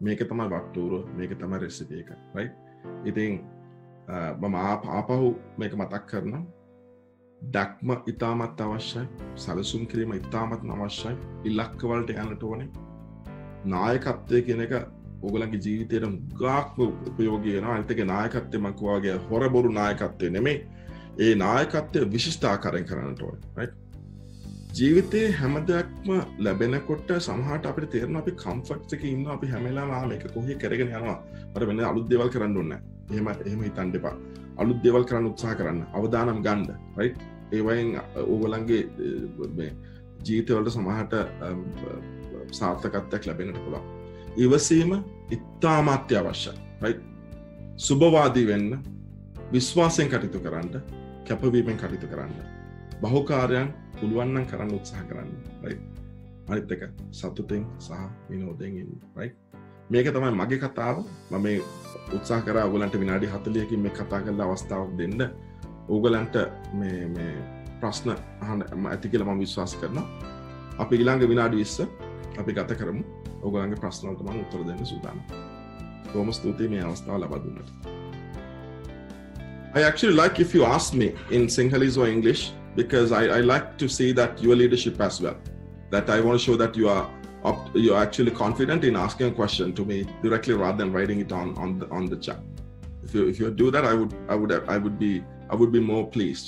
මේක තමයි වට්ටෝරුව, මේක තමයි රෙසිපි එක, right? ඉතින් මම ආපහු මේක මතක් කරනවා. දක්ම ඉතාමත් අවශ්‍යයි, සැලසුම් කිරීම ඉතාමත් අවශ්‍යයි, ඉලක්ක වලට යන්නට ඕනේ. නායකත්වය කියන එක ඔයගලගේ ජීවිතේට ගාක් උපයෝගී වෙනවා. අනිත් එක නායකත්වය මම කියවාගේ හොරබොරු නායකත්වය නෙමෙයි. ඒ නායකත්වය විශිෂ්ට ආකාරයෙන් කරන්නට ඕනේ, right? ජීවිතේ හැම දෙයක්ම ලැබෙනකොට සමහරට අපිට තේරෙනවා අපි කම්ෆර්ට්ස් එකේ ඉන්නවා, අපි හැම වෙලාවෙම මේක කොහේ කරගෙන යනවා. මට වෙන අලුත් දේවල් කරන්න ඕනේ නැහැ. එහෙම හිතන්න එපා. අලුත් දේවල් කරන්න උත්සාහ කරන්න. අවදානම් ගන්න, right? ඒ වයින් ඕගොල්ලන්ගේ මේ ජීවිතවලට සමහරට සාර්ථකත්වයක් ලැබෙන්නට පුළුවන්. ඉවසීම ඉතාමත් අවශ්‍යයි, right? සුබවාදී වෙන්න, විශ්වාසයෙන් කටයුතු කරන්න, කැපවීමෙන් කටයුතු කරන්න. බහුකාර්යයන් පුළුවන් නම් කරන්න උත්සාහ කරන්න, right? අනිත් එක සතුටින් සහ විනෝදයෙන් ඉන්න, right? මේක තමයි මගේ කතාව. මම මේ උත්සාහ කරා ඔයගලන්ට විනාඩි 40කින් මේ කතා කරලා අවස්ථාවක් දෙන්න. ඔයගලන්ට මේ ප්‍රශ්න අහන්න ඇති කියලා මම විශ්වාස කරනවා. අපි ඊළඟ විනාඩි 20 අපි ගත කරමු. ඔයගලන්ගේ ප්‍රශ්න වලට මම උත්තර දෙන්න සූදානම්. කොහොම ස්තුතියි මේ අවස්ථාව ලබා දුන්නට. I actually like if you ask me in Sinhalese or English, because I like to see that your leadership as well. That I want to show that you're actually confident in asking a question to me directly rather than writing it on the chat. If you do that, I would be more pleased.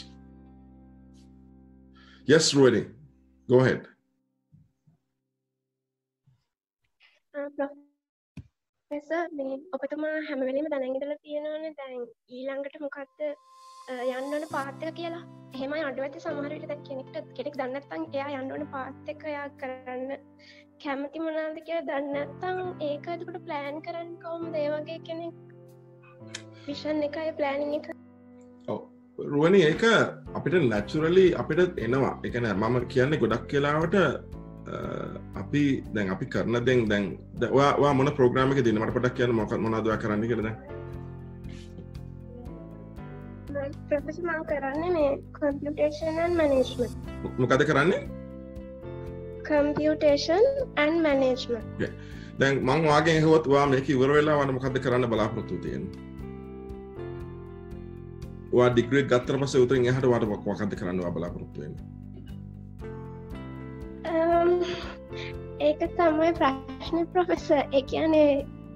Yes, Ruedi, go ahead. Professor, මේ ඔබතුමා හැම වෙලෙම දැනගෙන ඉඳලා තියෙනවනේ දැන් ඊළඟට මොකක්ද යන්න ඕන පාත් එක කියලා. එහෙමයි අඩුවැත්තේ සමහර විට දැන් කෙනෙක් දන්නේ නැත්නම් එයා යන්න ඕන පාත් එක එයා කරන්න කැමති මොනවාද කියලා දන්නේ නැත්නම් ඒක එතකොට ප්ලෑන් කරන්න කොහොමද? ඒ වගේ කෙනෙක් විෂන් එකයි ප්ලෑනින් එක. ඔව් රුවනි, ඒක අපිට නැචරලි අපිට එනවා. ඒ කියන්නේ මම කියන්නේ ගොඩක් වෙලාවට අපි කරන දැන් ඔයා මොන ප්‍රෝග්‍රෑම් එකකද ඉන්නේ? මට පොඩ්ඩක් කියන්න මොනවද ඔයා කරන්නේ කියලා දැන්. ප්‍රොෆෙසර් මම කරන්නේ මේ computation and management. මොකද කරන්නේ? computation and management. Okay. දැන් මම වාගෙන් ඇහුවොත් ඔයා මේක ඉවර වෙලා වань මොකද්ද කරන්න බලාපොරොත්තු තියෙන්නේ? ඔයා ඩිග්‍රී එක ගත්තට පස්සේ උතරින් එහාට ඔයාට මොකද්ද කරන්න ඔයා බලාපොරොත්තු වෙන්නේ? ඒක තමයි ප්‍රශ්නේ ප්‍රොෆෙසර්. ඒ කියන්නේ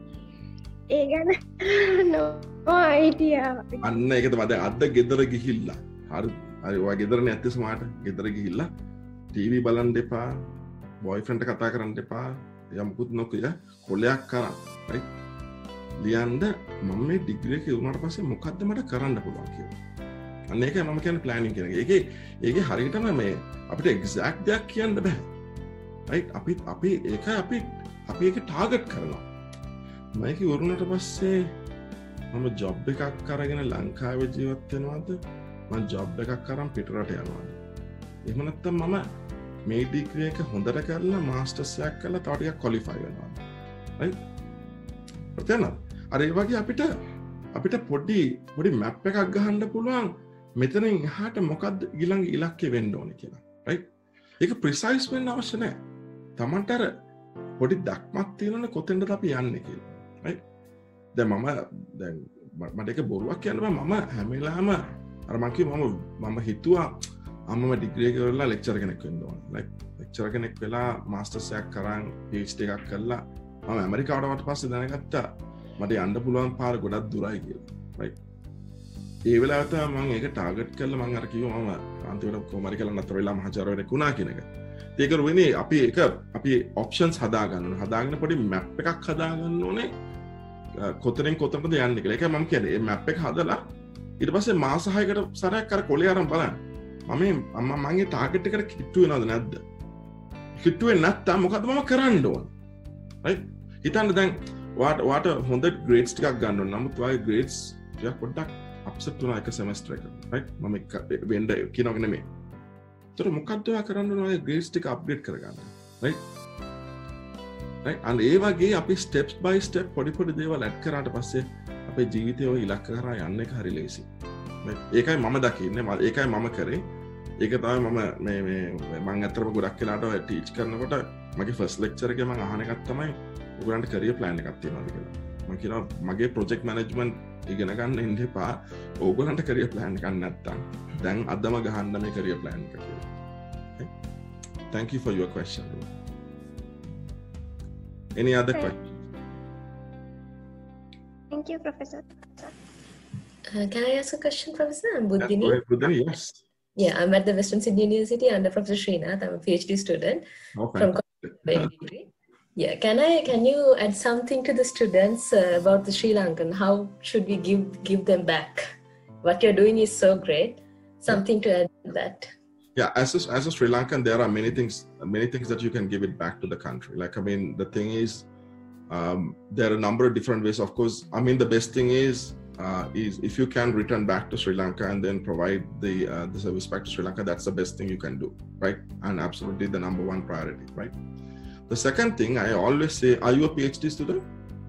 ඒ ගැන no idea. අන්න ඒක තමයි. දැන් අද ගෙදර ගිහිල්ලා හරි ඔයා ගෙදරනේ ඇත්තේ සමාට. ගෙදර ගිහිල්ලා ටීවී බලන්න එපා, බොයිෆ්‍රෙන්ඩ් කතා කරන්න එපා, යමුකුත් නොකිය කොලයක් කරන්, right? ලියන්න මම මේ ඩිග්‍රී එක ඉවරනට පස්සේ මොකද්ද මට කරන්න පුළුවන් කියලා. අන්න ඒකයි මම කියන්නේ ප්ලෑනින් කියන එක. ඒකේ හරියටම මේ අපිට එක්සැක්ට් දෙයක් කියන්න බෑ. right? අපි ඒක ටාගට් කරනවා. මම ඉවරනට පස්සේ මම ජොබ් එකක් අරගෙන ලංකාවේ ජීවත් වෙනවද? මම ජොබ් එකක් අරන් පිටරට යනවද? එහෙම නැත්නම් මම මේ ඩිග්‍රී එක හොඳට කරලා මාස්ටර්ස් එකක් කරලා තව ටිකක් ක්වොලිෆයි වෙනවා. right? ප්‍රතන අර ඒ වගේ අපිට පොඩි මැප් එකක් ගහන්න පුළුවන් මෙතනින් එහාට මොකද්ද ඊළඟ ඉලක්කය වෙන්න ඕනේ කියලා. right? ඒක ප්‍රිසයිස් වෙන්න අවශ්‍ය නැහැ. Tamanට අර පොඩි දක්මක් තියෙනවනේ කොතෙන්ද අපි යන්නේ කියලා. right? දැන් මට ඒක බොරුවක් කියන්න බෑ. මම හැම වෙලාවෙම අර මම කිව්වා මම හිතුවා අම්මම ඩිග්‍රී එක කරලා ලෙක්චර් කෙනෙක් වෙන්න ඕන. ලෙක්චර් කෙනෙක් වෙලා මාස්ටර්ස් එකක් කරන් PhD එකක් කරලා මම ඇමරිකාවට ආවට පස්සේ දැනගත්තා මට යන්න පුළුවන් පාර ගොඩක් දුරයි කියලා. right? ඒ වෙලාවට මම ඒක ටාගට් කරලා මම අර කිව්වා මම අන්තිමට කොහොම හරි කියලා නතර වෙලා මහාචාර්යවරයෙක් වුණා කියන එක. ඒක රුවෙන්නේ අපි ඔප්ෂන්ස් හදාගන්න ඕනේ. හදාගෙන පොඩි මැප් එකක් හදාගන්න ඕනේ. කොතනින් කොතනද යන්නේ කියලා. ඒකයි මම කියන්නේ. මේ මැප් එක හදලා ඊට පස්සේ මාස 6කට සැරයක් අර කොලේ අරන් බලන්න. මම මගේ ටාගට් එකට කිට්ටු වෙනවද නැද්ද? කිට්ටු වෙන්නේ නැත්නම් මොකද්ද මම කරන්න ඕන? right? හිතන්න දැන් ඔයාට හොඳ ග්‍රේඩ්ස් ටිකක් ගන්න ඕන. නමුත් ඔයාගේ ග්‍රේඩ්ස් ටිකක් පොඩ්ඩක් අප්සෙට් වුණා එක සෙමස්ටර් එකක. right? මම වෙන්න කියනවක නෙමෙයි. ඒතර මොකද්ද ඔයා කරන්න ඕන? ඔයාගේ ග්‍රේඩ්ස් ටික අප්ඩේට් කරගන්න. right? and ඒ වගේ අපි steps by step පොඩි දේවල් ඇඩ් කරාට පස්සේ අපේ ජීවිතේ ඔය ඉලක්ක කරා යන්න එක හරි ලේසි. ඒකයි මම දකින්නේ. ඒකයි මම කරේ. ඒක තමයි මම ඇත්තටම ගොඩක් වෙලාට ටීච් කරනකොට මගේ ෆස්ට් ලෙක්චර් එකේ මම අහන එකක් තමයි ඔයගොල්ලන්ට කැරියර් ප්ලෑන් එකක් තියෙනවද කියලා. මම කියනවා මගේ ප්‍රොජෙක්ට් මැනේජ්මන්ට් ඉගෙන ගන්න ඉන්න එපා. ඕගොල්ලන්ට කැරියර් ප්ලෑන් එකක් නැත්තම් දැන් අදම ගහන්න මේ කැරියර් ප්ලෑන් එක කියලා. Okay? Thank you for your question. Any other question? Thank you, Professor. Can I ask a question, Professor? I'm Buddhini. Go ahead, Buddhini, yes. Yeah, I'm at the Western Sydney University under Professor Srinath. I'm a PhD student from degree. Yeah, can you add something to the students about the Sri Lankan? How should we give them back? What you're doing is so great. Something to add to that. Yeah, as a Sri Lankan, there are many things that you can give it back to the country. Like, I mean, the thing is, there are a number of different ways. Of course, I mean, the best thing is if you can return back to Sri Lanka and then provide the service back to Sri Lanka, that's the best thing you can do, right? And absolutely the number one priority, right? The second thing I always say, are you a PhD student?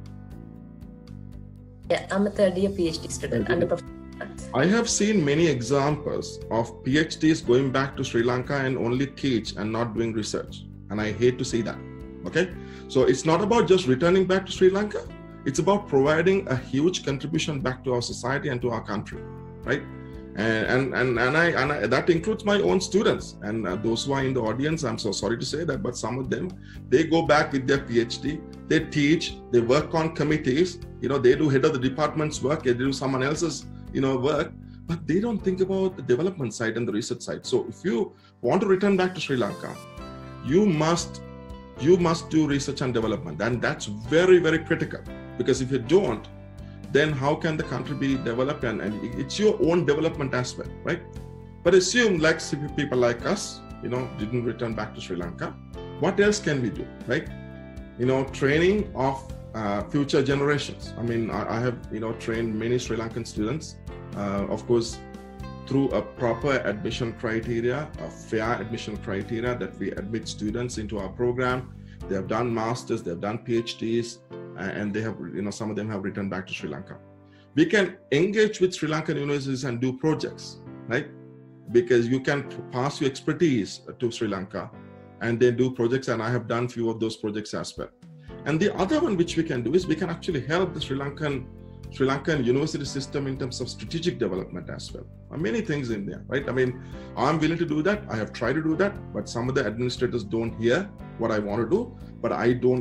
Yeah, I'm a third year PhD student under Professor. I have seen many examples of PhDs going back to Sri Lanka and only teach and not doing research. And I hate to see that, okay? So it's not about just returning back to Sri Lanka. It's about providing a huge contribution back to our society and to our country, right? And that includes my own students and those who are in the audience. I'm so sorry to say that, but some of them, they go back with their PhD, they teach, they work on committees, they do head of the department's work, they do someone else's, work, but they don't think about the development side and the research side. So if you want to return back to Sri Lanka, you must do research and development, and that's very, very critical, because if you don't, then how can the country be developed? And it's your own development as well, right? But assume like people like us, didn't return back to Sri Lanka. What else can we do, right? Training of future generations. I mean, I have, trained many Sri Lankan students, of course, through a proper admission criteria, a fair admission criteria that we admit students into our program. They have done masters, they have done PhDs, and they have, some of them have returned back to Sri Lanka. We can engage with Sri Lankan universities and do projects, right? Because you can pass your expertise to Sri Lanka and then do projects, and I have done few of those projects as well. And the other one which we can do is we can actually help the Sri Lankan university system in terms of strategic development as well. Many things in there, right? I mean, I'm willing to do that. I have tried to do that, but some of the administrators don't hear what I want to do. But I do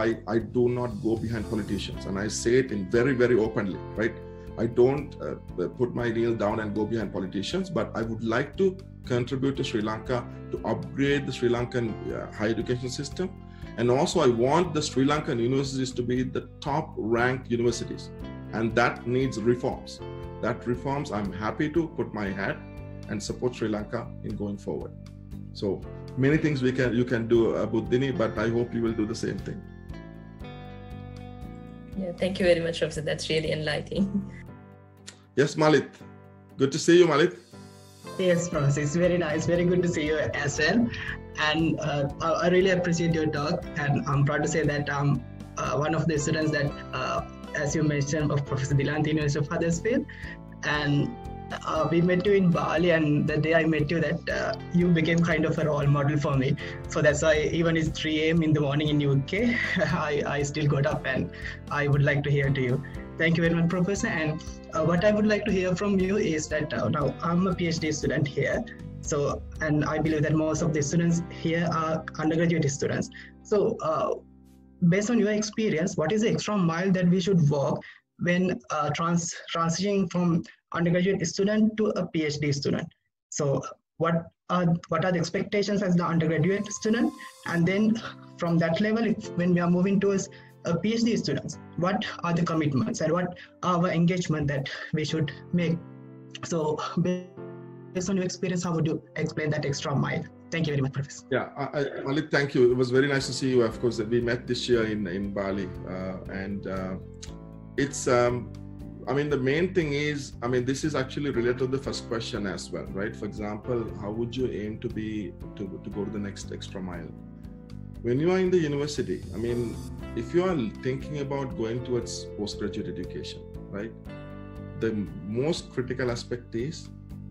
not go behind politicians. And I say it in very, very openly, right? I don't put my nail down and go behind politicians, but I would like to contribute to Sri Lanka to upgrade the Sri Lankan higher education system. And also I want the Sri Lankan universities to be the top ranked universities. And that needs reforms. That reforms, I'm happy to put my hat and support Sri Lanka in going forward. So many things you can do, Buddhini, but I hope you will do the same thing. Yeah, thank you very much, Professor. That's really enlightening. Yes, Malit. Good to see you, Malit. Yes, Professor. It's very nice. Very good to see you as well. And I really appreciate your talk. And I'm proud to say that I'm one of the students that, as you mentioned, of Professor Dilanthi University of Huddersfield. And we met you in Bali, and the day I met you, that you became kind of a role model for me. So that's why even it's 3 a.m. in the morning in UK, I still got up and I would like to hear to you. Thank you very much, Professor. And what I would like to hear from you is that now I'm a PhD student here. So, and I believe that most of the students here are undergraduate students. So based on your experience, what is the extra mile that we should walk when transitioning from undergraduate student to a PhD student? So what are the expectations as the undergraduate student? And then from that level, when we are moving towards a PhD students, what are the commitments and what are our engagement that we should make? So based on your experience, how would you explain that extra mile? Thank you very much, Professor. Yeah, Malik, thank you. It was very nice to see you. Of course, we met this year in Bali, and it's, I mean, the main thing is, I mean, this is actually related to the first question as well, right? For example, how would you aim to go to the next extra mile? When you are in the university, I mean, if you are thinking about going towards postgraduate education, right? The most critical aspect is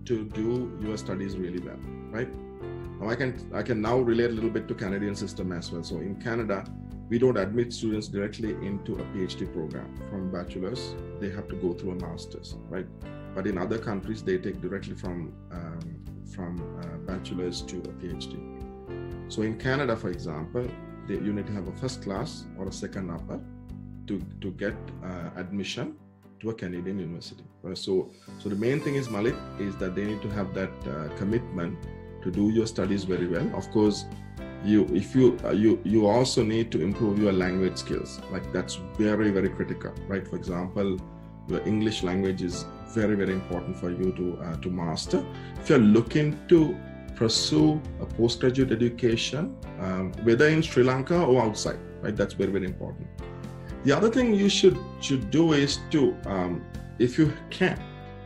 to do your studies really well, right? Now I can now relate a little bit to Canadian system as well. So in Canada, we don't admit students directly into a PhD program. From bachelor's, they have to go through a master's, right? But in other countries, they take directly from bachelor's to a PhD. So in Canada, for example, you need to have a first class or a second upper to get admission to a Canadian university. So the main thing is, Malik, is that they need to have that commitment to do your studies very well. Of course, you also need to improve your language skills. Like that's very, very critical, right? For example, your English language is very, very important for you to master. If you're looking to pursue a postgraduate education, whether in Sri Lanka or outside, right? That's very, very important. The other thing you should do is to, if you can,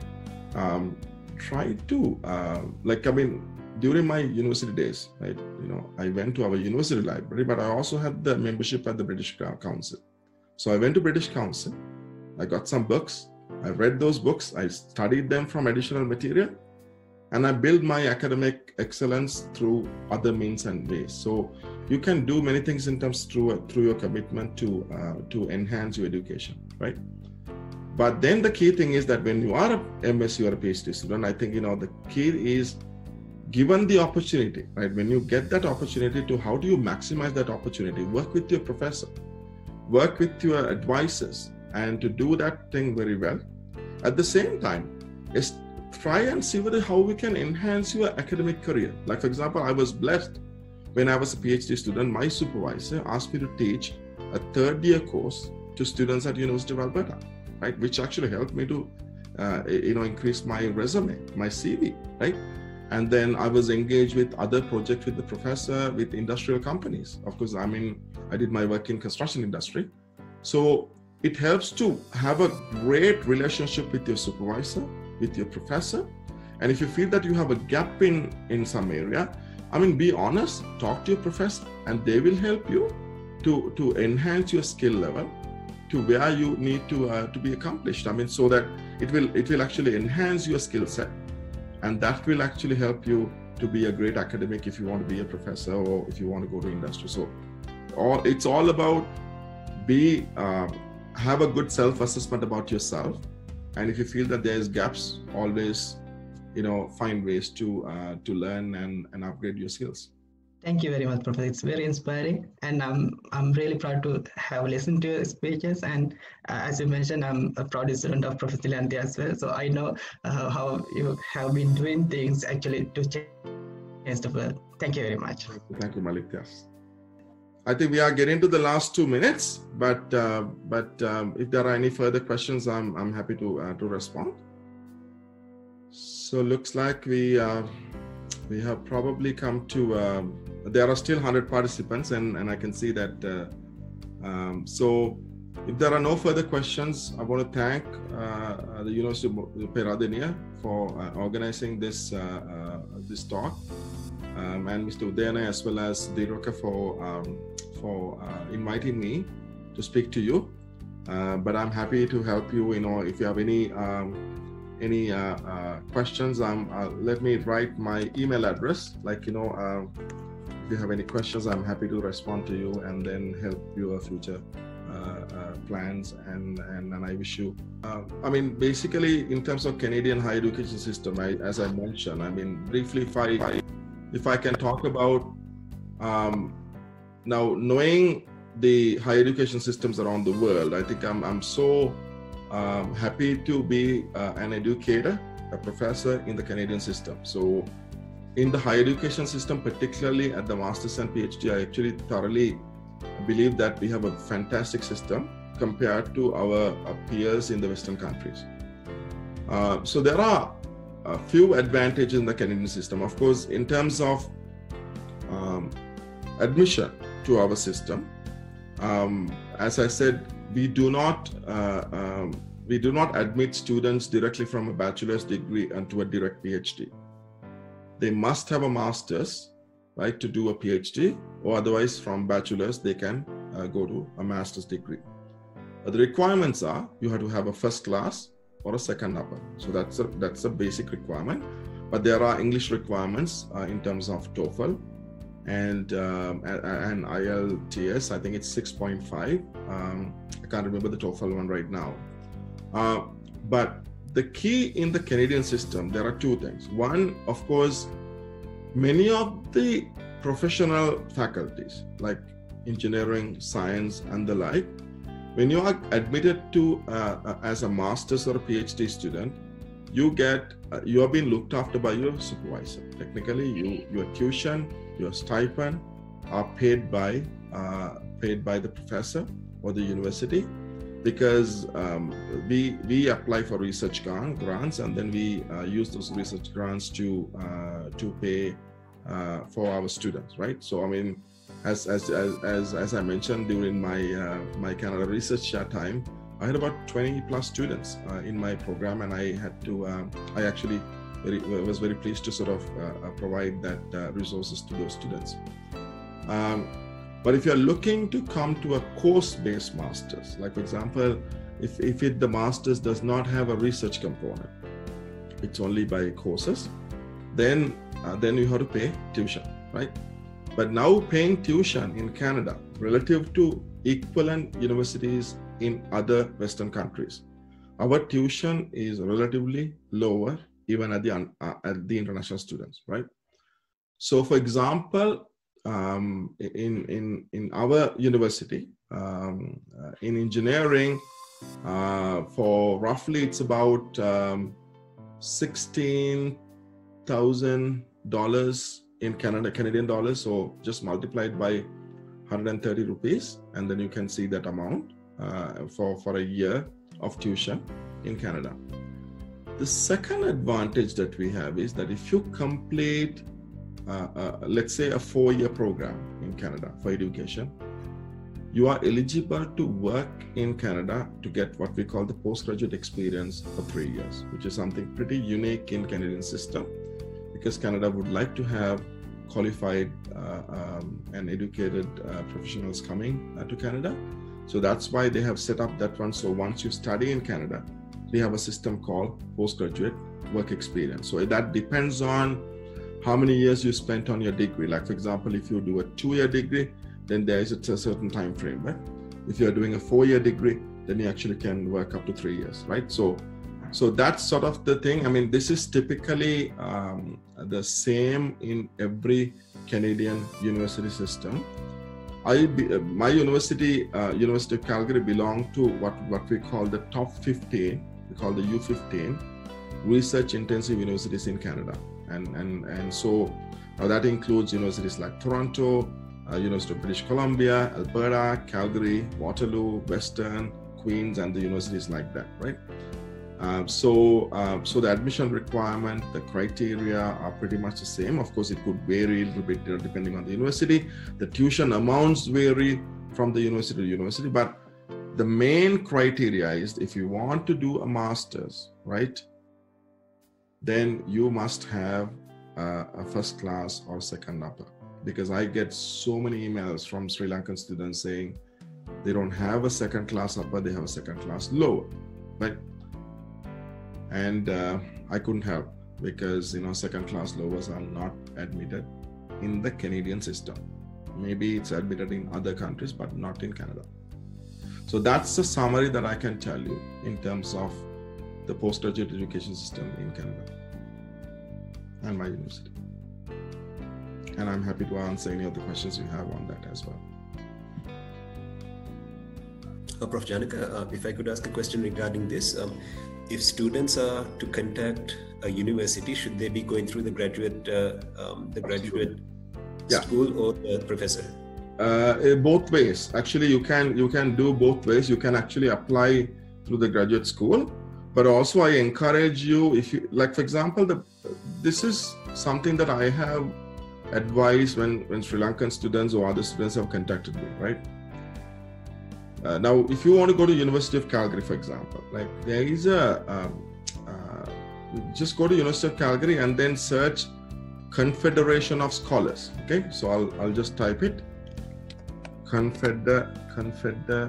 try to, during my university days, right? I went to our university library, but I also had the membership at the British Council. So I went to British Council, I got some books, I read those books, I studied them from additional material, and I built my academic excellence through other means and ways. So you can do many things in terms through your commitment to enhance your education, right? But then the key thing is that when you are a MSc or a PhD student, I think the key is, given the opportunity, right? When you get that opportunity, to how do you maximize that opportunity? Work with your professor, work with your advisors, and to do that thing very well. At the same time, is try and see how we can enhance your academic career. Like for example, I was blessed when I was a PhD student, my supervisor asked me to teach a third-year course to students at University of Alberta, right? Which actually helped me to, increase my resume, my CV, right? And then I was engaged with other projects with the professor, with industrial companies. Of course, I did my work in construction industry. So it helps to have a great relationship with your supervisor, with your professor. And if you feel that you have a gap in some area, be honest, talk to your professor, and they will help you to enhance your skill level to where you need to be accomplished. So that it will actually enhance your skill set. And that will actually help you to be a great academic if you want to be a professor or if you want to go to industry. So it's all about have a good self-assessment about yourself. And if you feel that there's gaps, always, find ways to learn and upgrade your skills. Thank you very much, Professor. It's very inspiring, and I'm really proud to have listened to your speeches. And as you mentioned, I'm a proud student of Professor Lianti as well. So I know how you have been doing things actually to change the world. Thank you very much. Thank you, Malik. Yes. I think we are getting to the last 2 minutes, but if there are any further questions, I'm happy to respond. So looks like we have probably come to, there are still 100 participants, and I can see that. So if there are no further questions, I want to thank the University of Peradeniya for organizing this talk, and Mr. Udayana as well as Dhiroka for inviting me to speak to you. But I'm happy to help you. If you have any questions, let me write my email address. If you have any questions, I'm happy to respond to you and then help your future plans. And I wish you, basically in terms of Canadian higher education system, as I mentioned, briefly, if I can talk about now knowing the higher education systems around the world, I think I'm so happy to be an educator, a professor in the Canadian system. So in the higher education system, particularly at the master's and PhD, I actually thoroughly believe that we have a fantastic system compared to our peers in the Western countries. So there are a few advantages in the Canadian system. Of course, in terms of admission to our system, as I said, we do not admit students directly from a bachelor's degree and to a direct PhD. They must have a master's, right, to do a PhD, or otherwise from bachelor's they can go to a master's degree. The requirements are you have to have a first class or a second upper. So that's a basic requirement. but there are English requirements in terms of TOEFL and IELTS. I think it's 6.5. I can't remember the TOEFL one right now. But the key in the Canadian system, there are two things. One, of course, many of the professional faculties like engineering, science, and the like, when you are admitted to as a master's or a PhD student, you are being looked after by your supervisor. Technically, your tuition, your stipend are paid by the professor or the university, because we apply for research grants, and then we use those research grants to pay for our students, right? So I mean, as I mentioned during my Canada research time, I had about 20 plus students in my program, and I actually was very pleased to sort of provide that resources to those students. But if you're looking to come to a course-based master's, like for example, if the master's does not have a research component, it's only by courses, then you have to pay tuition, right? But now paying tuition in Canada relative to equivalent universities in other Western countries, our tuition is relatively lower even at the international students, right? So for example, in our university, in engineering, for roughly it's about $16,000 in Canadian dollars, so just multiplied by 130 rupees, and then you can see that amount for a year of tuition in Canada. The second advantage that we have is that if you complete let's say a 4-year program in Canada for education, you are eligible to work in Canada to get what we call the postgraduate experience for 3 years, which is something pretty unique in Canadian system, because Canada would like to have qualified and educated professionals coming to Canada. So that's why they have set up that one. So once you study in Canada, they have a system called postgraduate work experience. So that depends on how many years you spent on your degree. Like for example, if you do a 2-year degree, then there is a certain time frame, right? If you're doing a 4-year degree, then you actually can work up to 3 years, right? So that's sort of the thing. I mean, this is typically the same in every Canadian university system. My university, University of Calgary, belonged to what we call the top 15. We call the U15 research intensive universities in Canada. And so that includes universities like Toronto, University of British Columbia, Alberta, Calgary, Waterloo, Western, Queens, and the universities like that, right? So the admission requirement, the criteria are pretty much the same. Of course, it could vary a little bit depending on the university. The tuition amounts vary from the university to university, but the main criteria is if you want to do a master's, right, then you must have a first class or second upper. Because I get so many emails from Sri Lankan students saying they don't have a second class upper, they have a second class lower, right? And I couldn't help, because second class lowers are not admitted in the Canadian system. Maybe it's admitted in other countries, but not in Canada. So that's the summary that I can tell you in terms of the postgraduate education system in Canada and my university. And I'm happy to answer any of the questions you have on that as well. Prof. Janaka, if I could ask a question regarding this. If students are to contact a university, should they be going through the graduate school or the professor? Both ways. Actually, you can do both ways. You can actually apply through the graduate school, but also I encourage you, if you like, for example, this is something that I have advised when Sri Lankan students or other students have contacted me, right? Now, if you want to go to University of Calgary, for example, like there is just go to University of Calgary and then search Confederation of Scholars. Okay, so I'll just type it.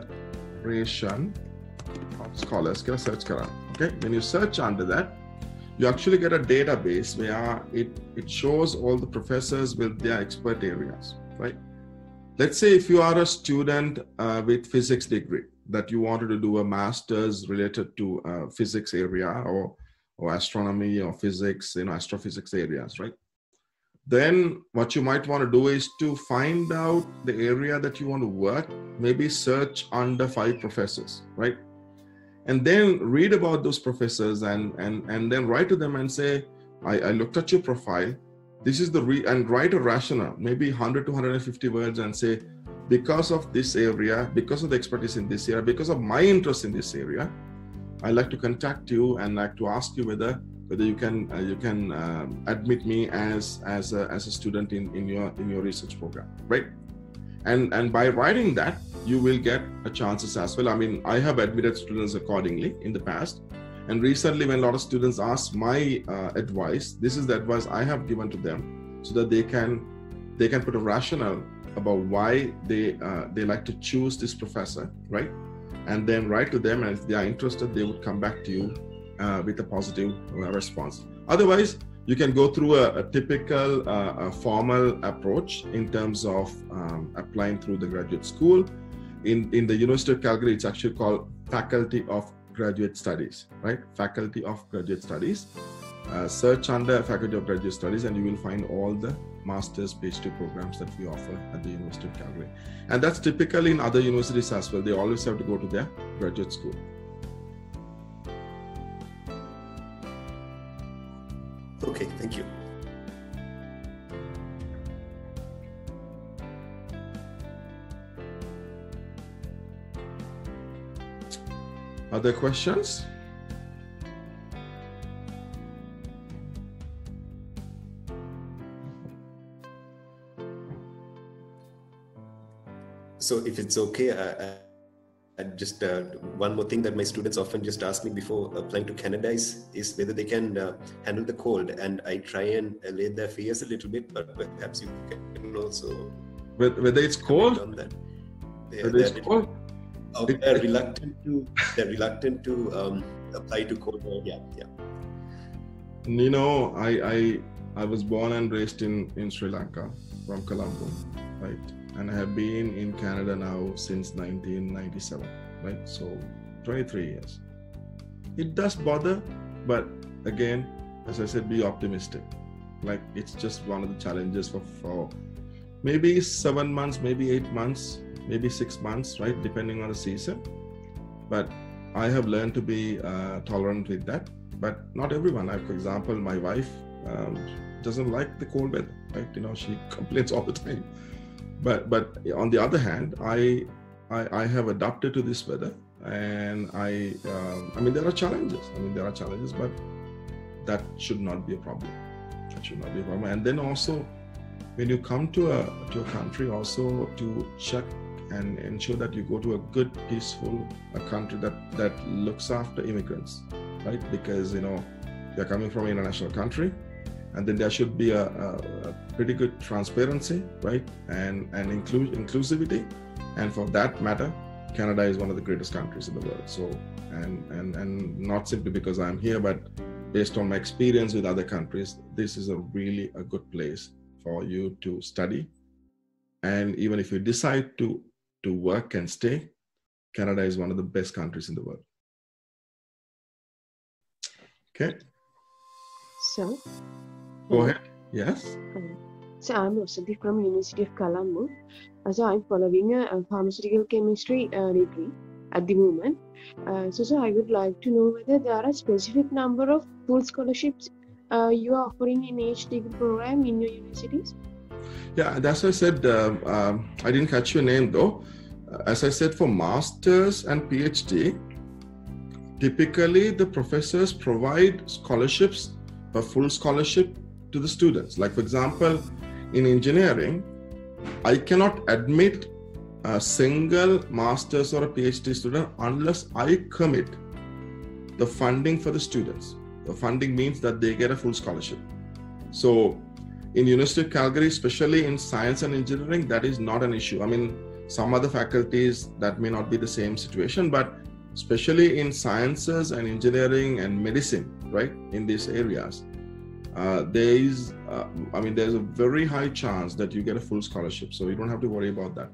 Confederation of Scholars. Search kara. Okay, when you search under that, you actually get a database where it shows all the professors with their expert areas, right? Let's say if you are a student with physics degree that you wanted to do a master's related to physics area or astronomy or physics, astrophysics areas, right? Then what you might want to do is to find out the area that you want to work, maybe search under 5 professors, right? And then read about those professors and then write to them and say, I looked at your profile. This is and write a rationale, maybe 100 to 150 words, and say, because of this area, because of the expertise in this area, because of my interest in this area, I'd like to contact you and like to ask you whether you can admit me as a student in your research program, right? And by writing that, you will get a chances as well. I mean, I have admitted students accordingly in the past. And recently, when a lot of students ask my advice, this is the advice I have given to them so that they can put a rationale about why they like to choose this professor, right? And then write to them, and if they are interested, they would come back to you with a positive response. Otherwise, you can go through a typical formal approach in terms of applying through the graduate school. In the University of Calgary, it's actually called Faculty of Graduate Studies, right? Faculty of Graduate Studies. Search under Faculty of Graduate Studies and you will find all the master's PhD programs that we offer at the University of Calgary. And that's typically in other universities as well. They always have to go to their graduate school. Okay, thank you. Other questions? So if it's okay, I just one more thing that my students often just ask me before applying to Canada is whether they can handle the cold, and I try and allay their fears a little bit, but perhaps you can also whether it's cold on that. Whether it's cold. They're reluctant to apply to cold. Yeah. You know, I was born and raised in Sri Lanka, from Colombo, right? And I have been in Canada now since 1997, right? So 23 years. It does bother, but again, as I said, be optimistic. Like, it's just one of the challenges for maybe 7 months, maybe 8 months, maybe 6 months, right? Depending on the season. But I have learned to be tolerant with that. But not everyone. Like, for example, my wife doesn't like the cold weather, right? You know, she complains all the time. But on the other hand, I have adapted to this weather, and I mean, there are challenges. But that should not be a problem. And then also, when you come to a country, also to check and ensure that you go to a good, peaceful country that looks after immigrants, right? Because, you know, you're coming from an international country, and then there should be a pretty good transparency, right? And inclusivity. And for that matter, Canada is one of the greatest countries in the world. So, and not simply because I'm here, but based on my experience with other countries, this is a really a good place for you to study. And even if you decide to work and stay, Canada is one of the best countries in the world. Okay. So, go ahead. Yes. So I'm Rosati from University of Colombo. So I'm following a pharmaceutical chemistry degree at the moment. So I would like to know whether there are a specific number of full scholarships you are offering in each degree program in your universities? Yeah, that's what I said. I didn't catch your name though. As I said, for masters and PhD, typically the professors provide scholarships, a full scholarship to the students. Like, for example, in engineering, I cannot admit a single master's or a PhD student unless I commit the funding for the students. The funding means that they get a full scholarship. So in University of Calgary, especially in science and engineering, that is not an issue. I mean, some other faculties that may not be the same situation, but especially in sciences and engineering and medicine, right? In these areas, there's a very high chance that you get a full scholarship. So you don't have to worry about that.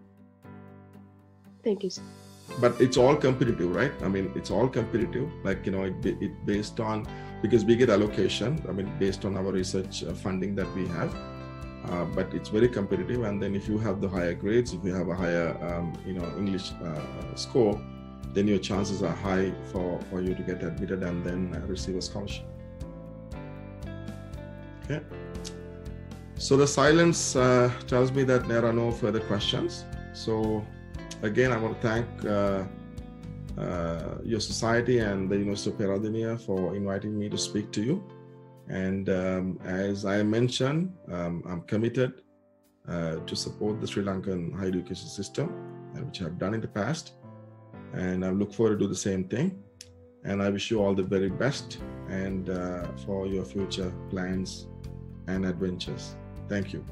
Thank you, sir. But it's all competitive, right? I mean, it's all competitive. Like, it based on, because we get allocation, based on our research funding that we have. But it's very competitive. And then if you have the higher grades, if you have a higher, English score, then your chances are high for you to get admitted and then receive a scholarship. Okay. So the silence tells me that there are no further questions. So again, I want to thank your society and the University of Peradeniya for inviting me to speak to you. And as I mentioned, I'm committed to support the Sri Lankan higher education system, which I've done in the past. And I look forward to do the same thing. And I wish you all the very best and for your future plans and adventures. Thank you.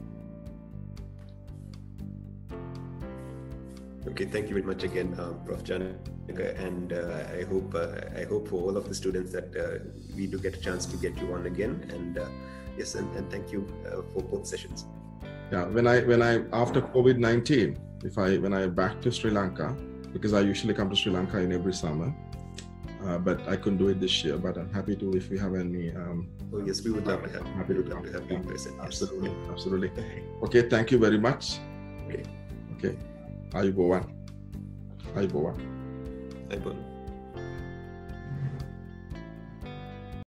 Okay, thank you very much again, Prof. Janaka, and I hope for all of the students that we do get a chance to get you on again. And yes, and thank you for both sessions. Yeah, when I after COVID-19, when I back to Sri Lanka, because I usually come to Sri Lanka in every summer, but I couldn't do it this year. But I'm happy to if we have any. Oh yes, we would love to have. Happy to have you in person. Absolutely, yes. Absolutely. Okay, thank you very much. Okay. Okay. Ayubowan. Ayubowan.